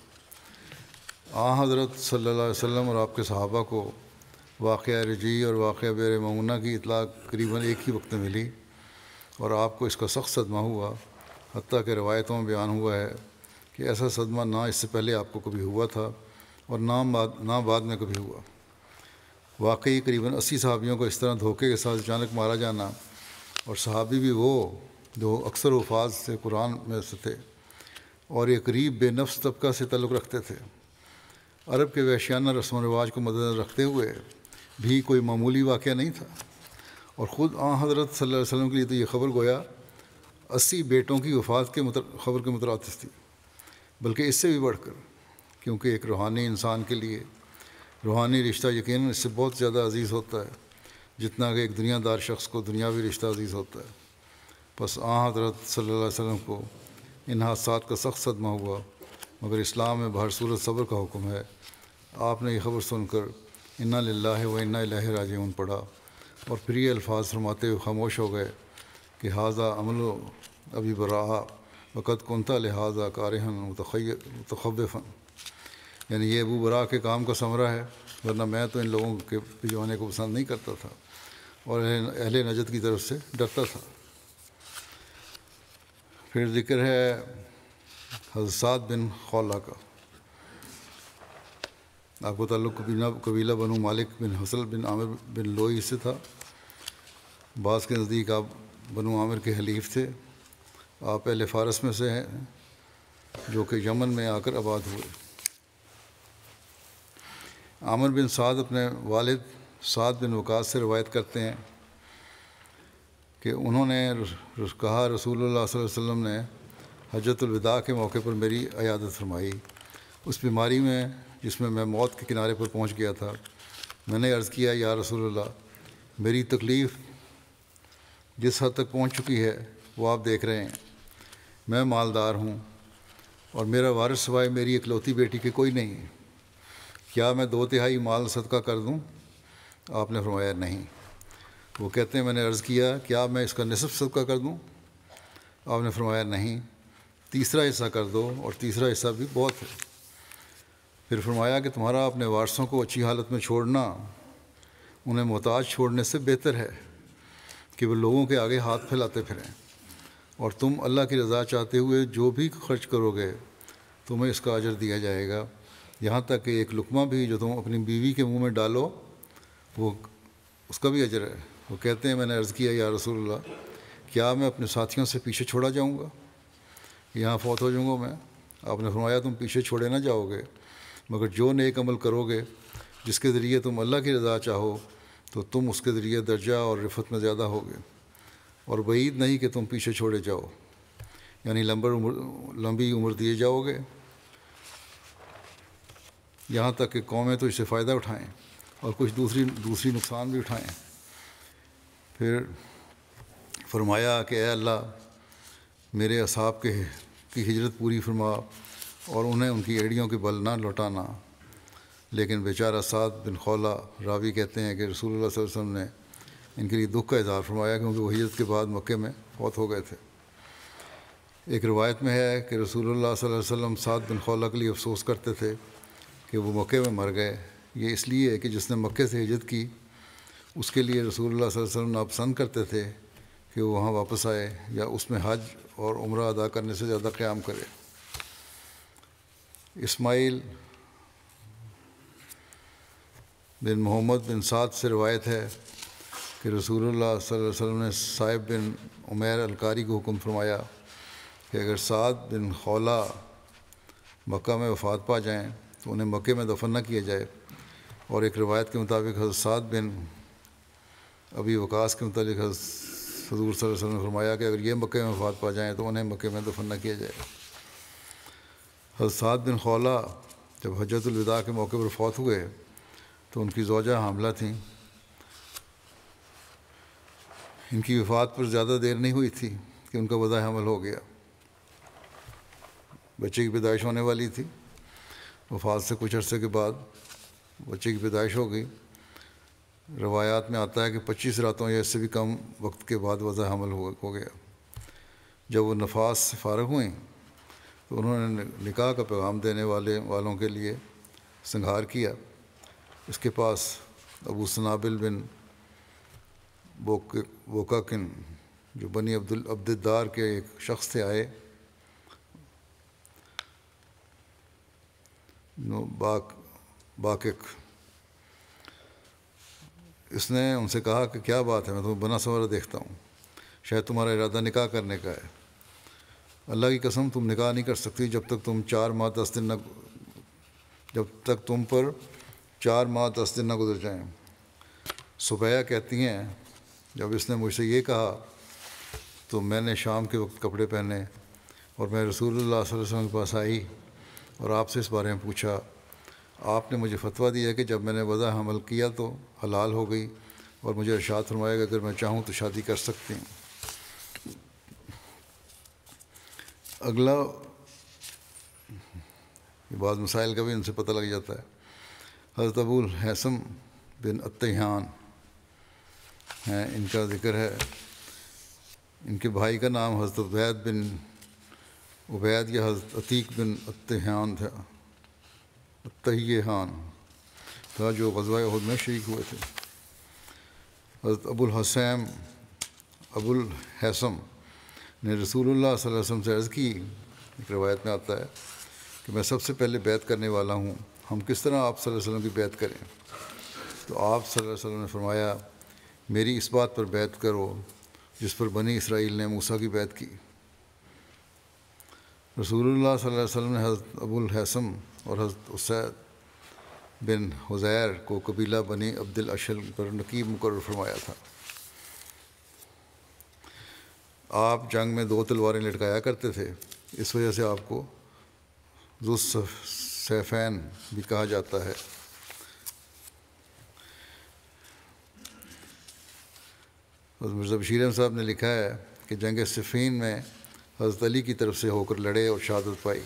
آن حضرت صلی اللہ علیہ وسلم اور آپ کے صحابہ کو واقعہ رجی اور واقعہ بئر معونہ کی اطلاع قریباً ایک ہی وقت میں ملی، اور آپ کو اس کا سخت صدمہ ہوا، حتیٰ کہ روایتوں میں بیان ہوا ہے کہ ایسا صدمہ نہ اس سے پہلے آپ کو کبھی ہوا تھا اور نہ نہ بعد میں کبھی ہوا۔ واقعی قریباً اسی صحابیوں کو اس طرح دھوکے کے ساتھ اچانک مارا جانا، اور صحابی بھی وہ جو اکثر الفاظ سے قرآن میں سے تھے اور ایک قریب بے نفس طبقہ سے تعلق رکھتے تھے، عرب کے وحشیانہ رسم و رواج کو مدنظر رکھتے ہوئے بھی کوئی معمولی واقعہ نہیں تھا، اور خود آن حضرت صلی اللہ علیہ وسلم کے لیے تو یہ خبر گویا اسی بیٹوں کی وفات کے متر خبر کے مترادف تھی، بلکہ اس سے بھی بڑھ کر، کیونکہ ایک روحانی انسان کے لیے روحانی رشتہ یقیناً اس سے بہت زیادہ عزیز ہوتا ہے جتنا کہ ایک دنیا دار شخص کو دنیاوی رشتہ عزیز ہوتا ہے۔ بس آن حضرت صلی اللہ علیہ وسلم کو ان حادثات کا سخت صدمہ ہوا، مگر اسلام میں بہر صورت صبر کا حکم ہے۔ آپ نے یہ خبر سن کر انا للہ و انا الیہ راجعون پڑھا، اور پھر یہ الفاظ فرماتے ہوئے خاموش ہو گئے کہ ھذا عمل ابی براء وقد کنت لہذا کارہا متخوفا، یعنی یہ ابو برا کے کام کا ثمرہ ہے، ورنہ میں تو ان لوگوں کے بھجوانے کو پسند نہیں کرتا تھا اور اہل نجد کی طرف سے ڈرتا تھا۔ پھر ذکر ہے حضرت سعد بن خولہ کا۔ آپ کو تعلق قبیلہ قبیلہ بنو مالک بن حسل بن عامر بن لوئی سے تھا۔ بعض کے نزدیک آپ بنو عامر کے حلیف تھے۔ آپ اہل فارس میں سے ہیں جو کہ یمن میں آ کر آباد ہوئے۔ عامر بن سعد اپنے والد سعد بن وقاص سے روایت کرتے ہیں کہ انہوں نے کہا رسول اللہ صلی اللہ علیہ وسلم نے حجۃ الوداع کے موقع پر میری عیادت فرمائی۔ اس بیماری میں جس میں میں موت کے کنارے پر پہنچ گیا تھا، میں نے عرض کیا یا رسول اللہ، میری تکلیف جس حد تک پہنچ چکی ہے وہ آپ دیکھ رہے ہیں، میں مالدار ہوں اور میرا وارث سوائے میری اکلوتی بیٹی کے کوئی نہیں ہے، کیا میں دو تہائی مال صدقہ کر دوں؟ آپ نے فرمایا نہیں۔ وہ کہتے ہیں میں نے عرض کیا کیا میں اس کا نصف صدقہ کر دوں؟ آپ نے فرمایا نہیں، تیسرا حصہ کر دو، اور تیسرا حصہ بھی بہت ہے۔ پھر فرمایا کہ تمہارا اپنے وارثوں کو اچھی حالت میں چھوڑنا انہیں محتاج چھوڑنے سے بہتر ہے کہ وہ لوگوں کے آگے ہاتھ پھیلاتے پھریں، اور تم اللہ کی رضا چاہتے ہوئے جو بھی خرچ کرو گے تمہیں اس کا اجر دیا جائے گا، یہاں تک کہ ایک لقمہ بھی جو تم اپنی بیوی کے منہ میں ڈالو وہ اس کا بھی اجر ہے۔ وہ کہتے ہیں میں نے عرض کیا یا رسول اللہ، کیا میں اپنے ساتھیوں سے پیچھے چھوڑا جاؤں گا، یہاں فوت ہو جاؤں گا میں؟ آپ نے فرمایا تم پیچھے چھوڑے نہ جاؤ گے، مگر جو نیک عمل کرو گے جس کے ذریعے تم اللہ کی رضا چاہو تو تم اس کے ذریعے درجہ اور رفعت میں زیادہ ہوگے، اور بعید نہیں کہ تم پیچھے چھوڑے جاؤ، یعنی لمبر عمر لمبی عمر دیے جاؤ گے یہاں تک کہ قومیں تو اس سے فائدہ اٹھائیں اور کچھ دوسری دوسری نقصان بھی اٹھائیں۔ پھر فرمایا کہ اے اللہ میرے اصحاب کے کی ہجرت پوری فرما اور انہیں ان کی ایڑیوں کے بل نہ لوٹانا۔ لیکن بیچارہ سعد بن خولہ راوی کہتے ہیں کہ رسول اللہ صلی اللہ علیہ وسلم نے ان کے لیے دکھ کا اظہار فرمایا کیونکہ وہ ہجرت کے بعد مکے میں فوت ہو گئے تھے۔ ایک روایت میں ہے کہ رسول اللہ صلی اللہ علیہ وسلم سعد بن خولہ کے لیے افسوس کرتے تھے کہ وہ مکے میں مر گئے، یہ اس لیے کہ جس نے مکے سے ہجرت کی اس کے لیے رسول اللہ صلی اللہ علیہ وسلم ناپسند کرتے تھے کہ وہ وہاں واپس آئے یا اس میں حج اور عمرہ ادا کرنے سے زیادہ قیام کرے۔ اسماعیل بن محمد بن سعد سے روایت ہے کہ رسول اللہ صلی اللہ علیہ وسلم نے صائب بن عمیر القاری کو حکم فرمایا کہ اگر سعد بن خولہ مکہ میں وفات پا جائیں تو انہیں مکے میں دفن نہ کیا جائے، اور ایک روایت کے مطابق حضرت سعد بن ابی وقاص کے متعلق حضرت حضور صلی اللہ علیہ وسلم نے فرمایا کہ اگر یہ مکے میں وفات پا جائیں تو انہیں مکے میں دفن نہ کیا جائے۔ حضرت سعد بن خولہ جب حجۃ الوداع کے موقع پر فوت ہوئے تو ان کی زوجہ حاملہ تھیں۔ ان کی وفات پر زیادہ دیر نہیں ہوئی تھی کہ ان کا وضع حمل ہو گیا، بچے کی پیدائش ہونے والی تھی۔ وفات سے کچھ عرصے کے بعد بچے کی پیدائش ہو گئی۔ روایات میں آتا ہے کہ پچیس راتوں یا اس سے بھی کم وقت کے بعد وضع حمل ہو گیا۔ جب وہ نفاس سے فارغ ہوئیں تو انہوں نے نکاح کا پیغام دینے والے والوں کے لیے سنگھار کیا۔ اس کے پاس ابو سنابل بن بوکاکن جو بنی عبد عبدالدار کے ایک شخص تھے آئے۔ باک باکک اس نے ان سے کہا کہ کیا بات ہے، میں تمہیں بنا سنورا دیکھتا ہوں، شاید تمہارا ارادہ نکاح کرنے کا ہے۔ اللہ کی قسم تم نکاح نہیں کر سکتی جب تک تم چار ماہ دس دن نہ جب تک تم پر چار ماہ دس دن نہ گزر جائیں۔ سبیہ کہتی ہیں جب اس نے مجھ سے یہ کہا تو میں نے شام کے وقت کپڑے پہنے اور میں رسول اللہ صلی اللہ علیہ وسلم کے پاس آئی اور آپ سے اس بارے میں پوچھا۔ آپ نے مجھے فتویٰ دیا کہ جب میں نے وضع حمل کیا تو حلال ہو گئی، اور مجھے ارشاد فرمایا کہ اگر میں چاہوں تو شادی کر سکتی ہوں۔ اگلا بعض مسائل کا بھی ان سے پتہ لگ جاتا ہے۔ حضرت ابو الحیثم بن التیہان ہیں، ان کا ذکر ہے۔ ان کے بھائی کا نام حضرت عبید بن عبید یا حضرت عتیق بن التیہان تھا التیہان تھا جو غزوہ احد میں شریک ہوئے تھے۔ حضرت ابو الحسیم ابو الحیثم نے رسول اللہ صلی اللہ علیہ وسلم سے عرض کی، ایک روایت میں آتا ہے کہ میں سب سے پہلے بیعت کرنے والا ہوں، ہم کس طرح آپ صلی اللہ علیہ وسلم کی بیعت کریں؟ تو آپ صلی اللہ علیہ وسلم نے فرمایا، میری اس بات پر بیعت کرو جس پر بنی اسرائیل نے موسیٰ کی بیعت کی۔ رسول اللہ صلی اللہ علیہ وسلم نے حضرت ابو الحیثم اور حضرت اسید بن حزیر کو قبیلہ بنی عبد الاشل پر نقیب مقرر فرمایا تھا۔ آپ جنگ میں دو تلواریں لٹکایا کرتے تھے، اس وجہ سے آپ کو ذو السیفین بھی کہا جاتا ہے۔ حضرت مرزا بشیر احمد صاحب نے لکھا ہے کہ جنگ صفین میں حضرت علی کی طرف سے ہو کر لڑے اور شہادت پائی۔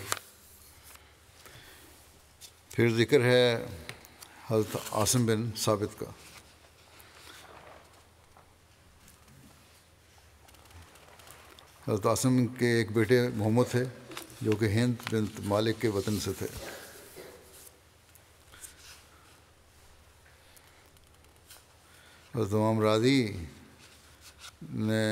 پھر ذکر ہے حضرت عاصم بن ثابت کا۔ حضرت عاصم کے ایک بیٹے محمد تھے جو کہ ہند بنت مالک کے وطن سے تھے۔ حضرت امام راضی نے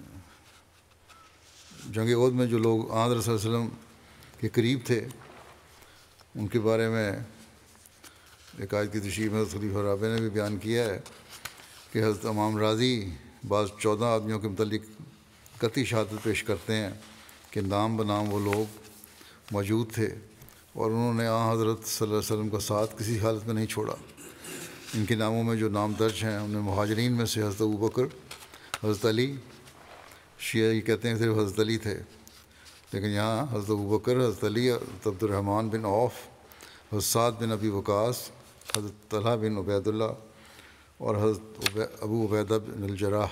جنگ احد میں جو لوگ آن حضرت صلی اللہ علیہ وسلم کے قریب تھے ان کے بارے میں ایک آیت کی تشریح میں حضرت خلیفہ رابع نے بھی بیان کیا ہے کہ حضرت امام راضی بعض چودہ آدمیوں کے متعلق قطعی شہادت پیش کرتے ہیں کہ نام بنام وہ لوگ موجود تھے اور انہوں نے آن حضرت صلی اللہ علیہ وسلم کا ساتھ کسی حالت میں نہیں چھوڑا۔ ان کے ناموں میں جو نام درج ہیں ان میں مہاجرین میں سے حضرت ابوبکر، حضرت علی، شیعہ یہ کہتے ہیں صرف حضرت علی تھے، لیکن یہاں حضرت ابوبکر، حضرت علی، حضرت عبد الرحمن بن عوف، حضرت سعد بن ابی وقاص، حضرت طلحہ بن عبید اللہ اور حضرت ابو عبیدہ بن الجراح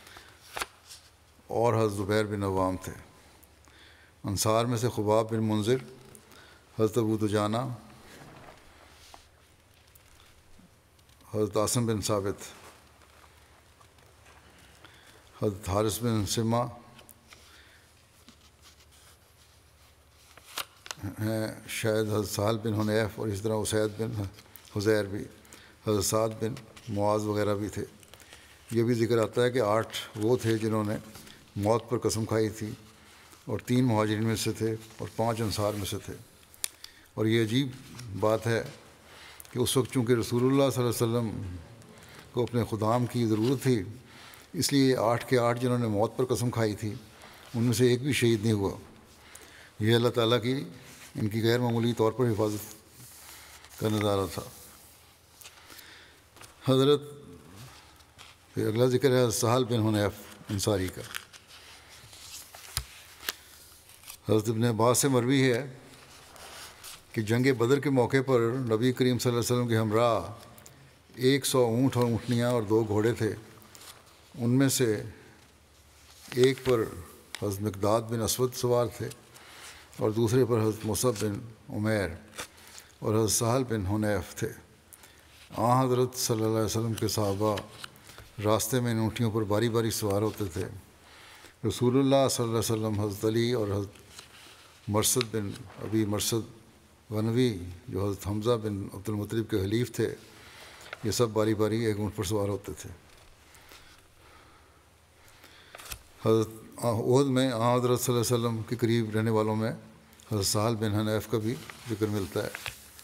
اور حضرت زبیر بن عوام تھے۔ انصار میں سے خباب بن منذر، حضرت ابو دجانہ، حضرت عاصم بن ثابت، حضرت حارث بن سمہ ہیں، شاید حضرت سہل بن حنیف اور اس طرح اسید بن حزیر بھی، حضرت سعد بن معاذ وغیرہ بھی تھے۔ یہ بھی ذکر آتا ہے کہ آٹھ وہ تھے جنہوں نے موت پر قسم کھائی تھی اور تین مہاجرین میں سے تھے اور پانچ انصار میں سے تھے۔ اور یہ عجیب بات ہے کہ اس وقت چونکہ رسول اللہ صلی اللہ علیہ وسلم کو اپنے خدام کی ضرورت تھی، اس لیے آٹھ کے آٹھ جنہوں نے موت پر قسم کھائی تھی ان میں سے ایک بھی شہید نہیں ہوا، یہ اللہ تعالیٰ کی ان کی غیر معمولی طور پر حفاظت کا نظارہ تھا۔ حضرت پھر اگلا ذکر ہے سہل بن حنیف انصاری کا۔ حضرت ابن عباس سے مروی ہے کہ جنگ بدر کے موقع پر نبی کریم صلی اللہ علیہ وسلم کے ہمراہ ایک سو اونٹ اور اونٹنیاں اور دو گھوڑے تھے۔ ان میں سے ایک پر حضرت مقداد بن اسود سوار تھے اور دوسرے پر حضرت مصعب بن عمیر اور حضرت سہل بن حنیف تھے۔ آن حضرت صلی اللہ علیہ وسلم کے صحابہ راستے میں ان اونٹیوں پر باری باری سوار ہوتے تھے۔ رسول اللہ صلی اللہ علیہ وسلم، حضرت علی اور حضرت مرثد بن ابی مرثد غنوی جو حضرت حمزہ بن عبد المطلب کے حلیف تھے، یہ سب باری باری ایک اونٹ پر سوار ہوتے تھے۔ حضرت احد میں آن حضرت صلی اللہ علیہ وسلم کے قریب رہنے والوں میں حضرت سہل بن حنیف کا بھی ذکر ملتا ہے۔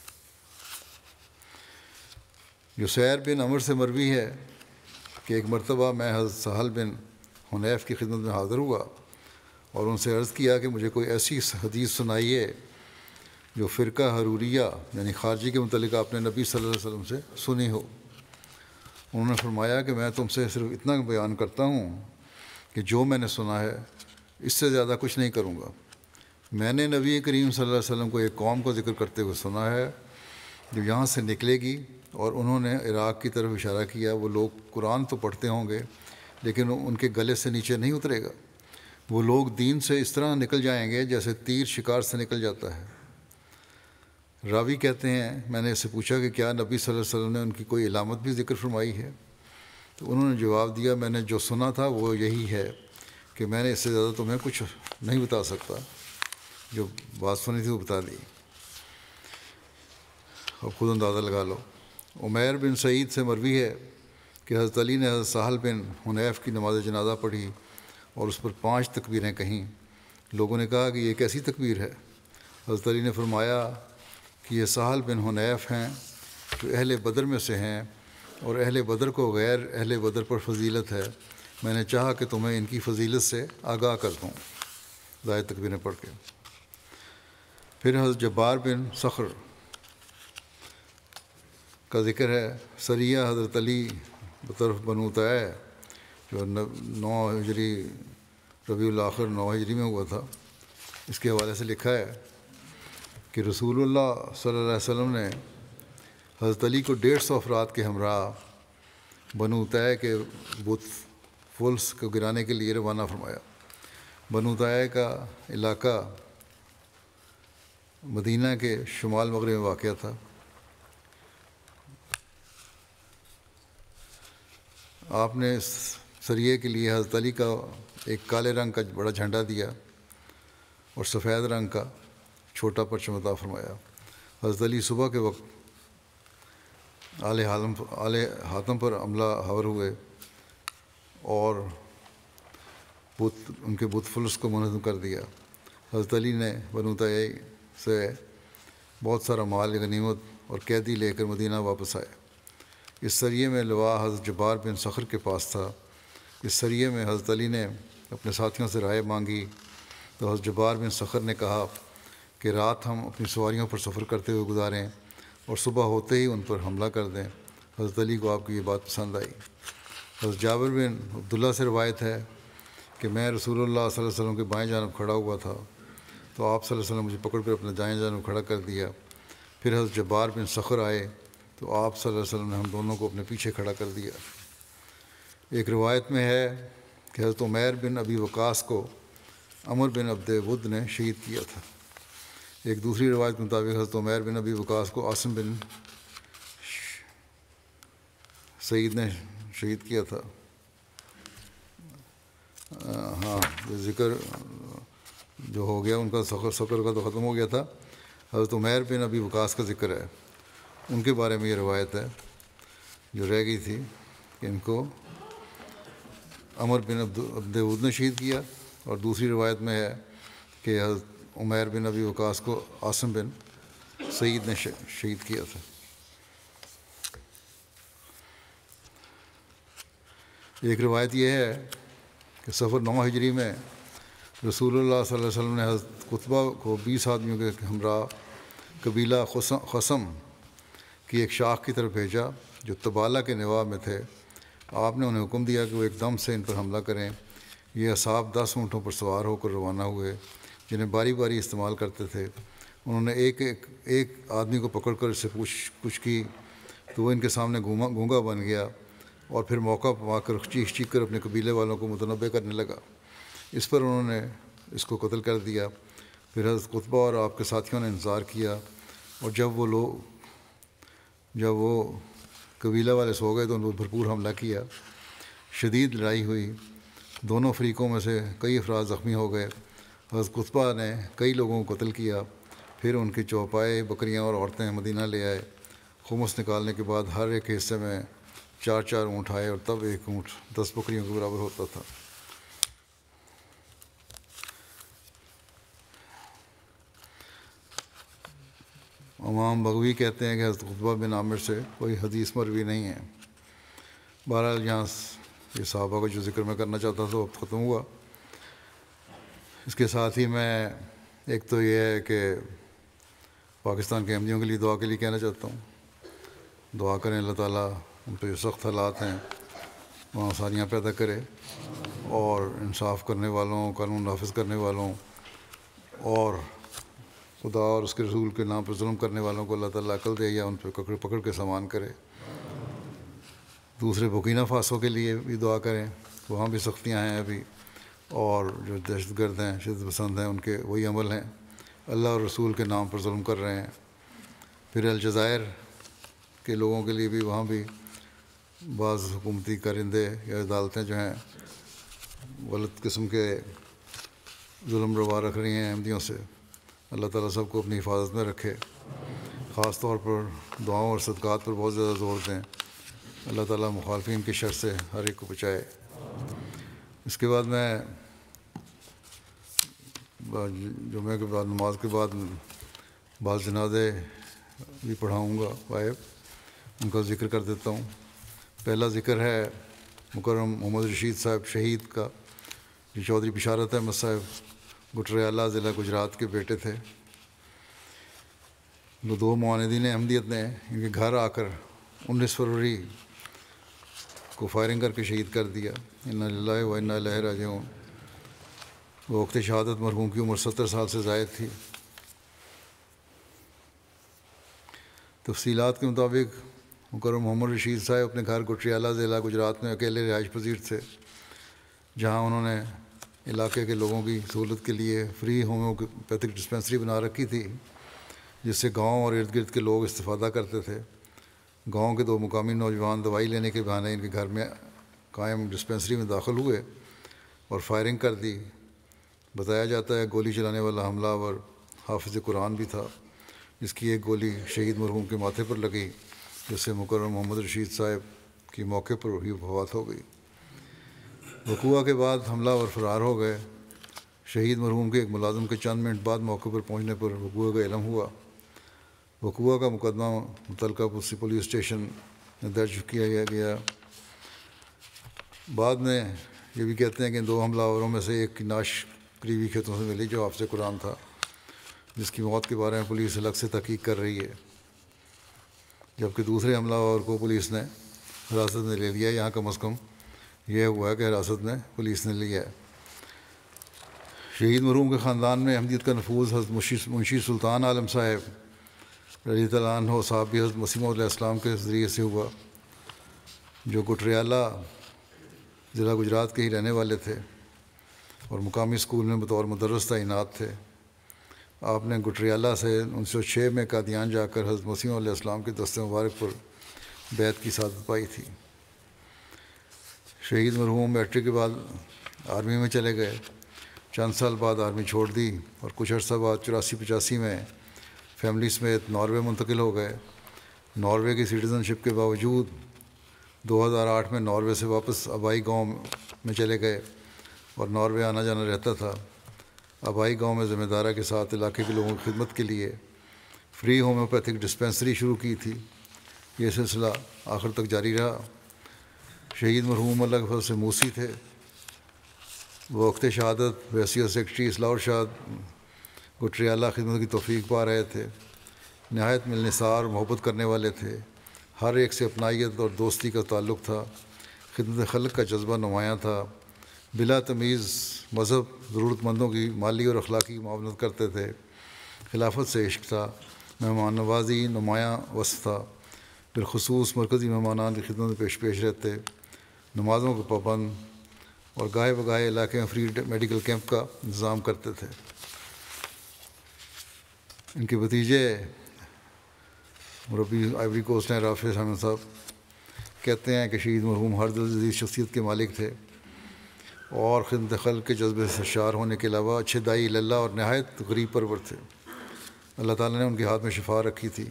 یسیر بن عمر سے مروی ہے کہ ایک مرتبہ میں حضرت سہل بن حنیف کی خدمت میں حاضر ہوا اور ان سے عرض کیا کہ مجھے کوئی ایسی حدیث سنائیے جو فرقہ حروریہ یعنی خارجی کے متعلق آپ نے نبی صلی اللہ علیہ وسلم سے سنی ہو۔ انہوں نے فرمایا کہ میں تم سے صرف اتنا بیان کرتا ہوں کہ جو میں نے سنا ہے، اس سے زیادہ کچھ نہیں کروں گا۔ میں نے نبی کریم صلی اللہ علیہ وسلم کو ایک قوم کو ذکر کرتے ہوئے سنا ہے جو یہاں سے نکلے گی، اور انہوں نے عراق کی طرف اشارہ کیا۔ وہ لوگ قرآن تو پڑھتے ہوں گے لیکن ان کے گلے سے نیچے نہیں اترے گا۔ وہ لوگ دین سے اس طرح نکل جائیں گے جیسے تیر شکار سے نکل جاتا ہے۔ راوی کہتے ہیں میں نے اس سے پوچھا کہ کیا نبی صلی اللہ علیہ وسلم نے ان کی کوئی علامت بھی ذکر فرمائی ہے؟ تو انہوں نے جواب دیا میں نے جو سنا تھا وہ یہی ہے کہ میں نے اس سے زیادہ تمہیں کچھ نہیں بتا سکتا۔ جو بات سنی تھی وہ بتا دی، اب خود اندازہ لگا لو۔ عمیر بن سعید سے مروی ہے کہ حضرت علی نے حضرت سہل بن حنیف کی نماز جنازہ پڑھی اور اس پر پانچ تکبیریں کہیں۔ لوگوں نے کہا کہ یہ کیسی تکبیر ہے؟ حضرت علی نے فرمایا کہ یہ سہل بن حنیف ہیں جو اہل بدر میں سے ہیں، اور اہل بدر کو غیر اہل بدر پر فضیلت ہے۔ میں نے چاہا کہ تمہیں ان کی فضیلت سے آگاہ کر دوں، زائد تکبیریں پڑھ کے۔ پھر حضرت جبار بن صخر کا ذکر ہے۔ سریہ حضرت علی بطرف بنو طیع جو نو ہجری ربیع الاخر نو ہجری میں ہوا تھا، اس کے حوالے سے لکھا ہے کہ رسول اللہ صلی اللہ علیہ وسلم نے حضرت علی کو ڈیڑھ سو افراد کے ہمراہ بنو طیع کے بت فلس کو گرانے کے لیے روانہ فرمایا۔ بنو طیع کا علاقہ مدینہ کے شمال مغرب میں واقع تھا۔ آپ نے اس سریے کے لیے حضرت علی کا ایک کالے رنگ کا بڑا جھنڈا دیا اور سفید رنگ کا چھوٹا پرچم عطا فرمایا۔ حضرت علی صبح کے وقت آل حاتم آل حاتم پر حملہ آور ہوئے اور بت ان کے بت فلس کو منہدم کر دیا۔ حضرت علی نے بنو طیع سے بہت سارا مال غنیمت اور قیدی لے کر مدینہ واپس آئے۔ اس سریے میں لوا حضرت جبار بن صخر کے پاس تھا۔ اس سریے میں حضرت علی نے اپنے ساتھیوں سے رائے مانگی تو حضرت جبار بن صخر نے کہا کہ رات ہم اپنی سواریوں پر سفر کرتے ہوئے گزاریں اور صبح ہوتے ہی ان پر حملہ کر دیں۔ حضرت علی کو آپ کی یہ بات پسند آئی۔ حضرت جابر بن عبداللہ سے روایت ہے کہ میں رسول اللہ صلی اللہ علیہ وسلم کے بائیں جانب کھڑا ہوا تھا تو آپ صلی اللہ علیہ وسلم مجھے پکڑ کر اپنے دائیں جانب کھڑا کر دیا۔ پھر حضرت جبار بن صخر آئے تو آپ صلی اللہ علیہ وسلم نے ہم دونوں کو اپنے پیچھے کھڑا کر دیا۔ ایک روایت میں ہے کہ حضرت عمیر بن ابی وقاص کو عمر بن عبد ود نے شہید کیا تھا۔ ایک دوسری روایت کے مطابق حضرت عمیر بن ابی وقاص کو عاصم بن سعید نے شہید کیا تھا۔ ہاں ذکر جو ہو گیا ان کا سفر سفر کا تو ختم ہو گیا تھا۔ حضرت عمیر بن ابی وقاص کا ذکر ہے، ان کے بارے میں یہ روایت ہے جو رہ گئی تھی کہ ان کو عمر بن عبد ود نے شہید کیا، اور دوسری روایت میں ہے کہ حضرت عمیر بن ابی وقاص کو عاصم بن سعید نے شہید کیا تھا۔ ایک روایت یہ ہے کہ سفر نو ہجری میں رسول اللہ صلی اللہ علیہ وسلم نے حضرت قطبہ کو بیس آدمیوں کے ہمراہ قبیلہ خصم کی ایک شاخ کی طرف بھیجا جو تبالہ کے نواح میں تھے۔ آپ نے انہیں حکم دیا کہ وہ ایک دم سے ان پر حملہ کریں۔ یہ اصحاب دس اونٹوں پر سوار ہو کر روانہ ہوئے جنہیں باری باری استعمال کرتے تھے۔ انہوں نے ایک ایک ایک آدمی کو پکڑ کر اس سے پوچھ پوچھ کی تو وہ ان کے سامنے گونگا گونگا بن گیا اور پھر موقع پا کر چیخ چیخ کر اپنے قبیلے والوں کو متنبع کرنے لگا۔ اس پر انہوں نے اس کو قتل کر دیا۔ پھر حضرت قطبہ اور آپ کے ساتھیوں نے انتظار کیا، اور جب وہ لوگ جب وہ قبیلہ والے سو گئے تو انہوں نے بھرپور حملہ کیا۔ شدید لڑائی ہوئی، دونوں فریقوں میں سے کئی افراد زخمی ہو گئے۔ حضرت قطبہ نے کئی لوگوں کو قتل کیا، پھر ان کے چوپائے بکریاں اور عورتیں مدینہ لے آئے۔ خمس نکالنے کے بعد ہر ایک حصے میں چار چار اونٹ آئے، اور تب ایک اونٹ دس بکریوں کے برابر ہوتا تھا۔ امام بغوی کہتے ہیں کہ حضرت قطبہ بن عامر سے کوئی حدیث مروی نہیں ہے۔ بہرحال یہاں یہ صحابہ کو جو ذکر میں کرنا چاہتا تھا وہ اب ختم ہوا۔ اس کے ساتھ ہی میں ایک تو یہ ہے کہ پاکستان کے احمدیوں کے لیے دعا کے لیے کہنا چاہتا ہوں، دعا کریں اللہ تعالیٰ ان پہ جو سخت حالات ہیں وہاں آسانیاں پیدا کرے، اور انصاف کرنے والوں، قانون نافذ کرنے والوں، اور خدا اور اس کے رسول کے نام پر ظلم کرنے والوں کو اللہ تعالیٰ عقل دے یا ان پہ پکڑ پکڑ کے سامان کرے۔ دوسرے بورکینا فاسو کے لیے بھی دعا کریں، وہاں بھی سختیاں ہیں ابھی، اور جو دہشت گرد ہیں، شدت پسند ہیں، ان کے وہی عمل ہیں، اللہ اور رسول کے نام پر ظلم کر رہے ہیں۔ پھر الجزائر کے لوگوں کے لیے بھی وہاں بھی بعض حکومتی کارندے یا عدالتیں جو ہیں غلط قسم کے ظلم روا رکھ رہی ہیں احمدیوں سے۔ اللہ تعالیٰ سب کو اپنی حفاظت میں رکھے، خاص طور پر دعاؤں اور صدقات پر بہت زیادہ زور دیں۔ اللہ تعالیٰ مخالفین کی شر سے ہر ایک کو بچائے۔ اس کے بعد میں جمعہ کے بعد نماز کے بعد بعض جنازے بھی پڑھاؤں گا غائب، ان کا ذکر کر دیتا ہوں۔ پہلا ذکر ہے مکرم محمد رشید صاحب شہید کا، جو چودھری بشارت احمد صاحب گٹریالہ ضلع گجرات کے بیٹے تھے۔ وہ دو معاندین احمدیت نے ان کے گھر آ کر انیس فروری کو فائرنگ کر کے شہید کر دیا۔ انا للہ و انا الیہ راجعون۔ وہ وقت شہادت مرحوم کی عمر ستر سال سے زائد تھی۔ تفصیلات کے مطابق مکرم محمد رشید صاحب اپنے گھر گٹریالہ ضلع گجرات میں اکیلے رہائش پذیر تھے، جہاں انہوں نے علاقے کے لوگوں کی سہولت کے لیے فری ہومیوپیتھک ڈسپنسری بنا رکھی تھی، جس سے گاؤں اور ارد گرد کے لوگ استفادہ کرتے تھے۔ گاؤں کے دو مقامی نوجوان دوائی لینے کے بہانے ان کے گھر میں قائم ڈسپنسری میں داخل ہوئے اور فائرنگ کر دی۔ بتایا جاتا ہے گولی چلانے والا حملہ آور حافظ قرآن بھی تھا، جس کی ایک گولی شہید مرحوم کے ماتھے پر لگی، جس سے مکرم محمد رشید صاحب کی موقع پر ہی وفات ہو گئی۔ وقوعہ کے بعد حملہ آور فرار ہو گئے۔ شہید مرحوم کے ایک ملازم کے چند منٹ بعد موقع پر پہنچنے پر وقوعہ کا علم ہوا۔ وقوعہ کا مقدمہ متعلقہ پولیس اسٹیشن میں درج کیا گیا۔ بعد میں یہ بھی کہتے ہیں کہ ان دو حملہ آوروں میں سے ایک کی نعش قریبی کھیتوں سے ملی جو حافظ قرآن تھا، جس کی موت کے بارے میں پولیس الگ سے تحقیق کر رہی ہے، جبکہ دوسرے حملہ آور کو پولیس نے حراست میں لے لیا۔ یہاں کم از کم یہ ہوا ہے کہ حراست میں پولیس نے لیا ہے۔ شہید مرحوم کے خاندان میں احمدیت کا نفوذ حضرت منشی سلطان عالم صاحب رضی اللہ عنہ صاحب بھی حضرت مسیح موعود علیہ السلام کے ذریعے سے ہوا، جو گٹریالہ ضلع گجرات کے ہی رہنے والے تھے اور مقامی اسکول میں بطور مدرس تعینات تھے۔ آپ نے گٹریالہ سے انیس سو چھ میں قادیان جا کر حضرت مسیح علیہ السلام کے دست مبارک پر بیعت کی سعادت پائی تھی۔ شہید مرحوم میٹرک کے بعد آرمی میں چلے گئے، چند سال بعد آرمی چھوڑ دی اور کچھ عرصہ بعد چوراسی پچاسی میں فیملی سمیت ناروے منتقل ہو گئے۔ ناروے کی سٹیزن شپ کے باوجود دو ہزار آٹھ میں ناروے سے واپس آبائی گاؤں میں چلے گئے اور ناروے آنا جانا رہتا تھا۔ آبائی گاؤں میں ذمہ دارہ کے ساتھ علاقے کے لوگوں کی خدمت کے لیے فری ہومیوپیتھک ڈسپنسری شروع کی تھی۔ یہ سلسلہ آخر تک جاری رہا۔ شہید مرحوم اللہ کے فضل سے موسی تھے، وقت شہادت ویسیت سیکرٹری اصلاح ارشاد گٹریالہ خدمت کی توفیق پا رہے تھے، نہایت ملنسار محبت کرنے والے تھے، ہر ایک سے اپنائیت اور دوستی کا تعلق تھا، خدمت خلق کا جذبہ نمایاں تھا، بلا تمیز مذہب ضرورت مندوں کی مالی اور اخلاقی معاونت کرتے تھے، خلافت سے عشق تھا، مہمان نوازی نمایاں وصف تھا، بالخصوص مرکزی مہمانان کی خدمت میں پیش پیش رہتے، نمازوں کے پابند اور گاہے بگاہے علاقے میں فری میڈیکل کیمپ کا انتظام کرتے تھے۔ ان کے بھتیجے مربی آئیوری کوسٹ ہیں رافع احمد صاحب کہتے ہیں کہ شہید مرحوم ہر دل عزیز شخصیت کے مالک تھے اور خدمت خلق کے جذبے سے سرشار ہونے کے علاوہ اچھے داعی اللہ اور نہایت غریب پرور تھے۔ اللہ تعالیٰ نے ان کے ہاتھ میں شفا رکھی تھی،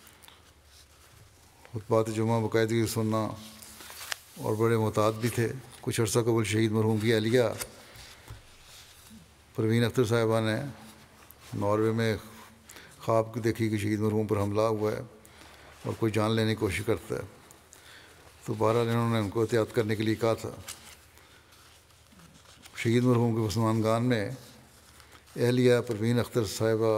خطبات جمعہ باقاعدگی سننا اور بڑے محتاط بھی تھے۔ کچھ عرصہ قبل شہید مرحوم کی اہلیہ پروین اختر صاحبہ نے ناروے میں خواب کو دیکھی کہ شہید مرحوم پر حملہ ہوا ہے اور کوئی جان لینے کی کوشش کرتا ہے، تو بہرحال انہوں نے ان کو احتیاط کرنے کے لیے کہا تھا۔ شہید مرحوم کے پسماندگان میں اہلیہ پروین اختر صاحبہ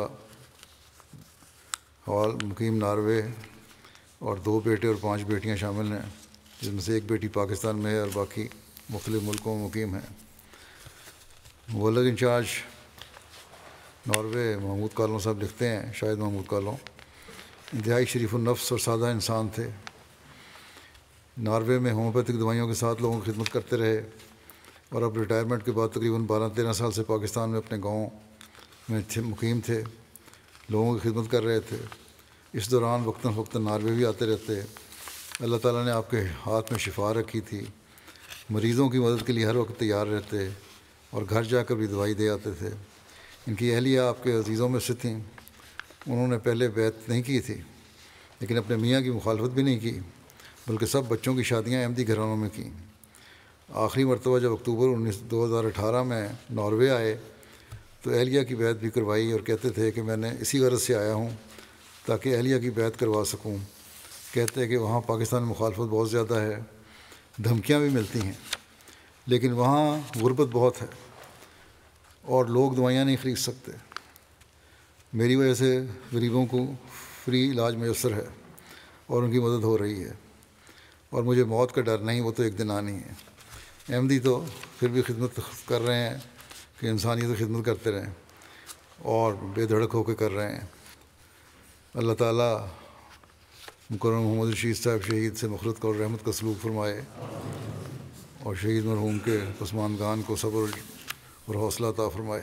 ہال مقیم ناروے اور دو بیٹے اور پانچ بیٹیاں شامل ہیں، جس میں سے ایک بیٹی پاکستان میں ہے اور باقی مختلف ملکوں میں مقیم ہیں۔ مبلغ انچارج ناروے محمود کالوں صاحب لکھتے ہیں، شاہد محمود کالوں انتہائی شریف النفس اور سادہ انسان تھے۔ ناروے میں ہومیوپیتھک دوائیوں کے ساتھ لوگوں کی خدمت کرتے رہے اور اب ریٹائرمنٹ کے بعد تقریباً بارہ تیرہ سال سے پاکستان میں اپنے گاؤں میں تھے مقیم تھے، لوگوں کی خدمت کر رہے تھے۔ اس دوران وقتاً فوقتاً ناروے بھی آتے رہتے۔ اللہ تعالیٰ نے آپ کے ہاتھ میں شفا رکھی تھی، مریضوں کی مدد کے لیے ہر وقت تیار رہتے اور گھر جا کر بھی دوائی دے آتے تھے۔ ان کی اہلیہ آپ کے عزیزوں میں سے تھیں، انہوں نے پہلے بیعت نہیں کی تھی لیکن اپنے میاں کی مخالفت بھی نہیں کی، بلکہ سب بچوں کی شادیاں احمدی گھرانوں میں کیں۔ آخری مرتبہ جب اکتوبر انیس دو ہزار اٹھارہ میں ناروے آئے تو اہلیہ کی بیعت بھی کروائی اور کہتے تھے کہ میں نے اسی غرض سے آیا ہوں تاکہ اہلیہ کی بیعت کروا سکوں۔ کہتے ہیں کہ وہاں پاکستان میں مخالفت بہت زیادہ ہے، دھمکیاں بھی ملتی ہیں، لیکن وہاں غربت بہت ہے اور لوگ دوائیاں نہیں خرید سکتے۔ میری وجہ سے غریبوں کو فری علاج میسر ہے اور ان کی مدد ہو رہی ہے اور مجھے موت کا ڈر نہیں، وہ تو ایک دن آنی ہے۔ احمدی تو پھر بھی خدمت کر رہے ہیں کہ انسانیت کی خدمت کرتے رہیں اور بے دھڑک ہو کے کر رہے ہیں۔ اللہ تعالیٰ مکرم محمد رشید صاحب شہید سے مغفرت اور رحمت کا سلوک فرمائے اور شہید مرحوم کے پسماندگان کو صبر اور حوصلہ عطا فرمائے۔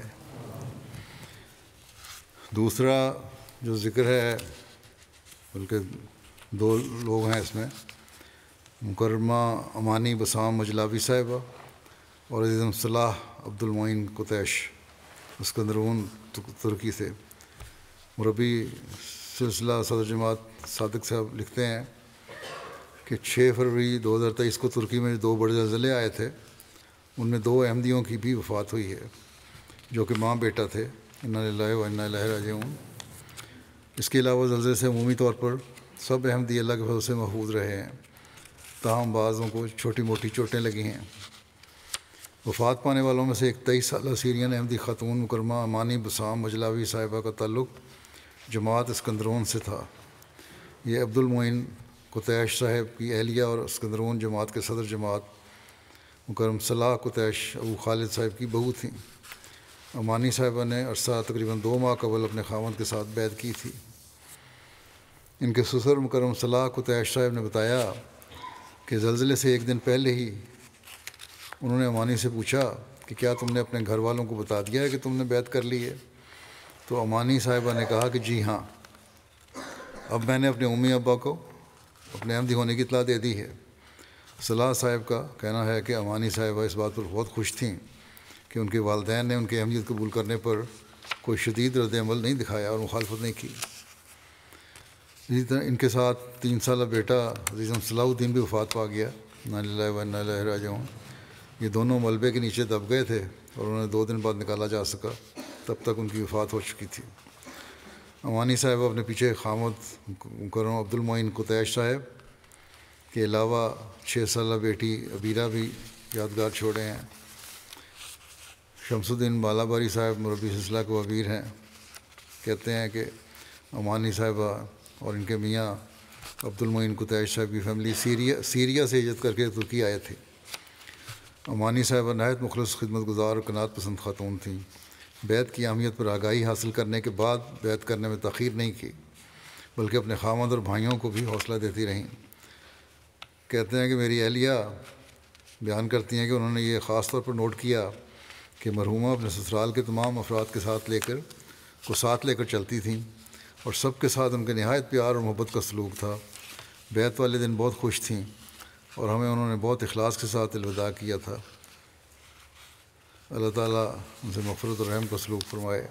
دوسرا جو ذکر ہے، بلکہ دو لوگ ہیں اس میں، مکرمہ امانی بسام مجلاوی صاحبہ اور عزیزم صلاح عبد المعین قتیش اسکندرون ترکی سے۔ مربی سلسلہ صدر جماعت صادق صاحب لکھتے ہیں کہ چھ فروری دو ہزار تیئیس کو ترکی میں دو بڑے زلزلے آئے تھے، ان میں دو احمدیوں کی بھی وفات ہوئی ہے جو کہ ماں بیٹا تھے، انا للہ و انا الیہ راجعون۔ اس کے علاوہ زلزلے سے عمومی طور پر سب احمدی اللہ کے فضل سے محفوظ رہے ہیں، تاہم بعضوں کو چھوٹی موٹی چوٹیں لگی ہیں۔ وفات پانے والوں میں سے ایک تیئیس سالہ سیرین احمدی خاتون مکرمہ امانی بسام مجلاوی صاحبہ کا تعلق جماعت اسکندرون سے تھا۔ یہ عبد المعین قتیش صاحب کی اہلیہ اور اسکندرون جماعت کے صدر جماعت مکرم صلاح قتیش ابو خالد صاحب کی بہو تھیں۔ امانی صاحبہ نے عرصہ تقریباً دو ماہ قبل اپنے خاوند کے ساتھ بیعت کی تھی۔ ان کے سسر مکرم صلاح قتیش صاحب نے بتایا کہ زلزلے سے ایک دن پہلے ہی انہوں نے امانی سے پوچھا کہ کیا تم نے اپنے گھر والوں کو بتا دیا ہے کہ تم نے بیعت کر لی ہے؟ تو امانی صاحبہ نے کہا کہ جی ہاں، اب میں نے اپنے امی ابا کو اپنے احمدی ہونے کی اطلاع دے دی ہے۔ صلاح صاحب کا کہنا ہے کہ امانی صاحبہ اس بات پر بہت خوش تھیں کہ ان کے والدین نے ان کے احمدیت قبول کرنے پر کوئی شدید رد عمل نہیں دکھایا اور مخالفت نہیں کی۔ اسی طرح ان کے ساتھ تین سالہ بیٹا عزیزم صلاح الدین بھی وفات پا گیا، انا للہ و انا الیہ راجعون۔ یہ دونوں ملبے کے نیچے دب گئے تھے اور انہیں دو دن بعد نکالا جا سکا، تب تک ان کی وفات ہو چکی تھی۔ امانی صاحب اپنے پیچھے خامد مکرم عبد المعین قتیش صاحب کے علاوہ چھ سالہ بیٹی عبیرہ بھی یادگار چھوڑے ہیں۔ شمس الدین بالاباری صاحب مربی سلسلہ کو وبیر ہیں. کہتے ہیں کہ امانی صاحبہ اور ان کے میاں عبد المعین کتیش صاحب کی فیملی سیریا سیریا سے ہجرت کر کے ترکی آئے تھے. امانی صاحبہ نہایت مخلص، خدمت گزار اور قناعت پسند خاتون تھیں. بیعت کی اہمیت پر آگاہی حاصل کرنے کے بعد بیعت کرنے میں تاخیر نہیں کی، بلکہ اپنے خامند اور بھائیوں کو بھی حوصلہ دیتی رہیں. کہتے ہیں کہ میری اہلیہ بیان کرتی ہیں کہ انہوں نے یہ خاص طور پر نوٹ کیا کہ مرحومہ اپنے سسرال کے تمام افراد کے ساتھ لے کر کو ساتھ لے کر چلتی تھیں اور سب کے ساتھ ان کے نہایت پیار اور محبت کا سلوک تھا. بیعت والے دن بہت خوش تھیں اور ہمیں انہوں نے بہت اخلاص کے ساتھ الوداع کیا تھا. اللہ تعالیٰ ان سے مغفرت اور رحم کا سلوک فرمائے.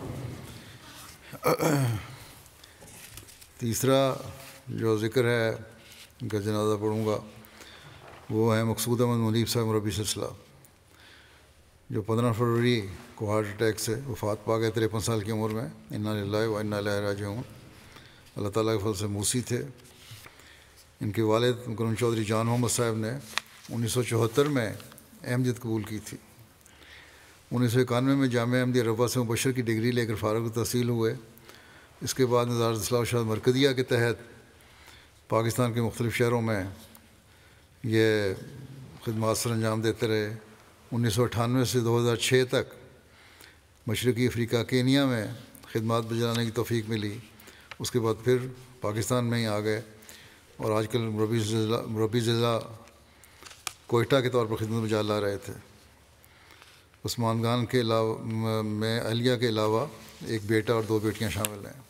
تیسرا جو ذکر ہے ان کا جنازہ پڑھوں گا وہ ہے مقصود احمد منیب صاحب مربی سلسلہ، جو پندرہ فروری کو ہارٹ اٹیک سے وفات پا گئے تریپن سال کی عمر میں. انا للہ و انا الیہ راجعون. اللہ تعالیٰ کے فضل سے موسی تھے. ان کے والد مکرم چودھری جان محمد صاحب نے انیس سو چوہتر میں احمدیت قبول کی تھی. انیس سو اکانوے میں جامعہ احمدیہ روا سے مبشر کی ڈگری لے کر فارغ التحصیل ہوئے. اس کے بعد نظارت اصلاح و ارشاد مرکزیہ کے تحت پاکستان کے مختلف شہروں میں یہ خدمات سر انجام دیتے رہے. انیس سو اٹھانوے سے دو ہزار چھ تک مشرقی افریقہ کینیا میں خدمات بجانے کی توفیق ملی. اس کے بعد پھر پاکستان میں ہی آ گئے اور آج کل مربی ضلع مربی ضلع کوئٹہ کے طور پر خدمت بجا لا رہے تھے. عثمان خان کے علاوہ میں اہلیہ کے علاوہ ایک بیٹا اور دو بیٹیاں شامل ہیں.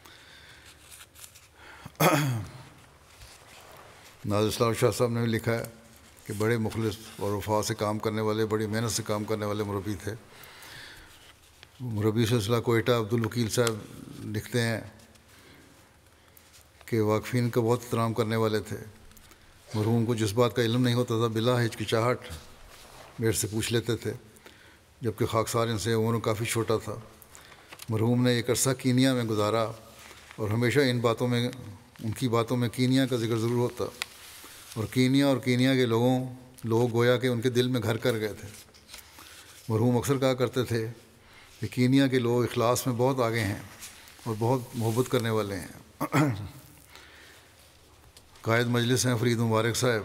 ناظر اسلام شاہ صاحب نے بھی لکھا ہے کہ بڑے مخلص اور وفا سے کام کرنے والے، بڑی محنت سے کام کرنے والے مربی تھے. مربی سلسلہ کوئٹہ عبد الوکیل صاحب لکھتے ہیں کہ واقفین کا بہت احترام کرنے والے تھے. مرحوم کو جس بات کا علم نہیں ہوتا تھا بلا ہچکچاہٹ میرے سے پوچھ لیتے تھے، جبکہ خاکسار ان سے عمر کافی چھوٹا تھا. مرحوم نے ایک عرصہ کینیا میں گزارا اور ہمیشہ ان باتوں میں ان کی باتوں میں کینیا کا ذکر ضرور ہوتا، اور کینیا اور کینیا کے لوگوں لوگ گویا کہ ان کے دل میں گھر کر گئے تھے. مرحوم اکثر کہا کرتے تھے کہ کینیا کے لوگ اخلاص میں بہت آگے ہیں اور بہت محبت کرنے والے ہیں. قائد مجلس ہیں فرید مبارک صاحب،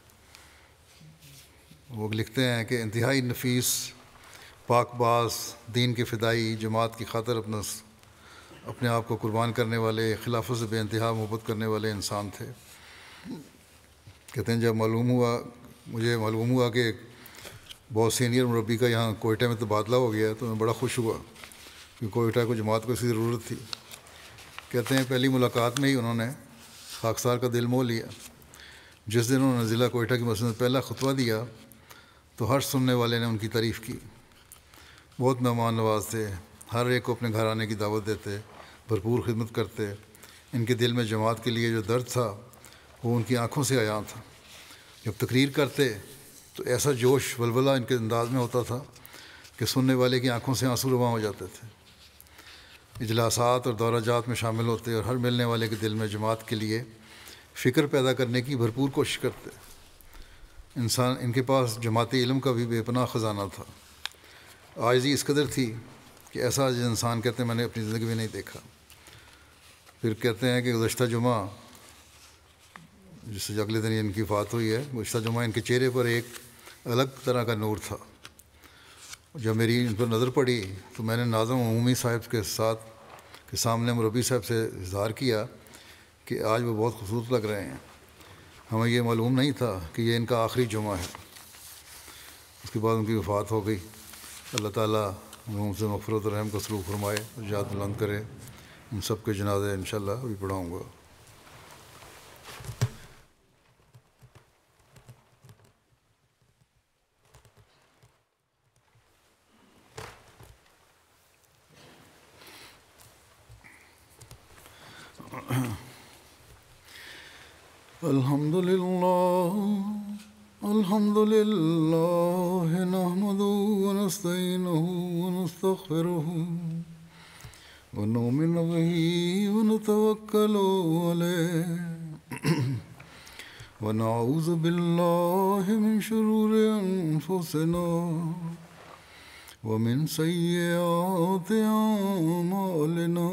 وہ لکھتے ہیں کہ انتہائی نفیس، پاک باز، دین کے فدائی، جماعت کی خاطر اپنا اپنے آپ کو قربان کرنے والے، خلافت سے بے انتہا محبت کرنے والے انسان تھے. کہتے ہیں جب معلوم ہوا مجھے معلوم ہوا کہ بہت سینئر مربی کا یہاں کوئٹہ میں تبادلہ ہو گیا تو میں بڑا خوش ہوا، کیونکہ کوئٹہ کو جماعت کو اس کی ضرورت تھی. کہتے ہیں پہلی ملاقات میں ہی انہوں نے خاکسار کا دل موہ لیا. جس دن انہوں نے ضلع کوئٹہ کی مسجد میں پہلا خطبہ دیا تو ہر سننے والے نے ان کی تعریف کی. بہت مہمان نواز تھے، ہر ایک کو اپنے گھر آنے کی دعوت دیتے، بھرپور خدمت کرتے. ان کے دل میں جماعت کے لیے جو درد تھا وہ ان کی آنکھوں سے عیاں تھا. جب تقریر کرتے تو ایسا جوش ولولہ ان کے انداز میں ہوتا تھا کہ سننے والے کی آنکھوں سے آنسو رواں ہو جاتے تھے. اجلاسات اور دورہ جات میں شامل ہوتے اور ہر ملنے والے کے دل میں جماعت کے لیے فکر پیدا کرنے کی بھرپور کوشش کرتے. انسان ان کے پاس جماعتی علم کا بھی بے پناہ خزانہ تھا. عاجزی اس قدر تھی کہ ایسا عاجز انسان کہتے ہیں میں نے اپنی زندگی میں نہیں دیکھا. پھر کہتے ہیں کہ گزشتہ جمعہ، جس سے اگلے دن ان کی وفات ہوئی ہے، گزشتہ جمعہ ان کے چہرے پر ایک الگ طرح کا نور تھا. جب میری ان پر نظر پڑی تو میں نے ناظم عمومی صاحب کے ساتھ کے سامنے مربی صاحب سے اظہار کیا کہ آج وہ بہت خوبصورت لگ رہے ہیں. ہمیں یہ معلوم نہیں تھا کہ یہ ان کا آخری جمعہ ہے. اس کے بعد ان کی وفات ہو گئی. اللہ تعالیٰ ہم سے مغفرت اور رحم کا سلوک فرمائے اور یاد بلند کرے. ان سب کے جنازے انشاءاللہ ابھی پڑھاؤں گا. الحمد للہ الحمد للہ نحمده ونستعینه ونستغفره ونؤمن به ونتوکل علیہ ونعوذ باللہ من شرور انفسنا ومن سيئات أعمالنا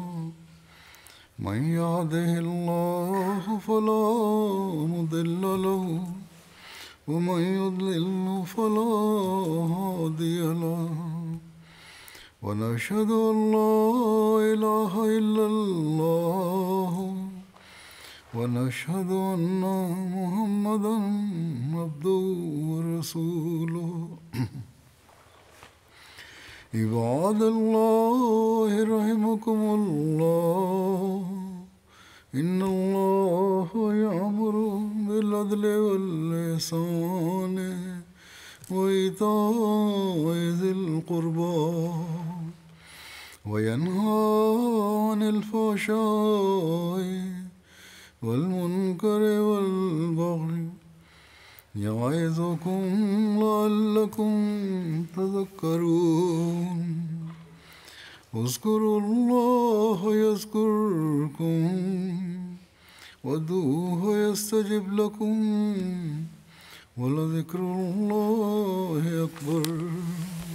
من يهده الله فلا مضل له ومن يضلل فلا هادي له ونشهد أن لا إله إلا الله ونشهد أن محمدا عبده ورسوله عباد الله رحمكم الله إن الله يأمر بالعدل والإحسان وإيتاء ذي القربى وينهى عن الفحشاء والمنكر والبغي يعظكم لعلكم تذكرون اذكروا الله يذكركم وادعوه يستجب لكم ولذكر الله أكبر.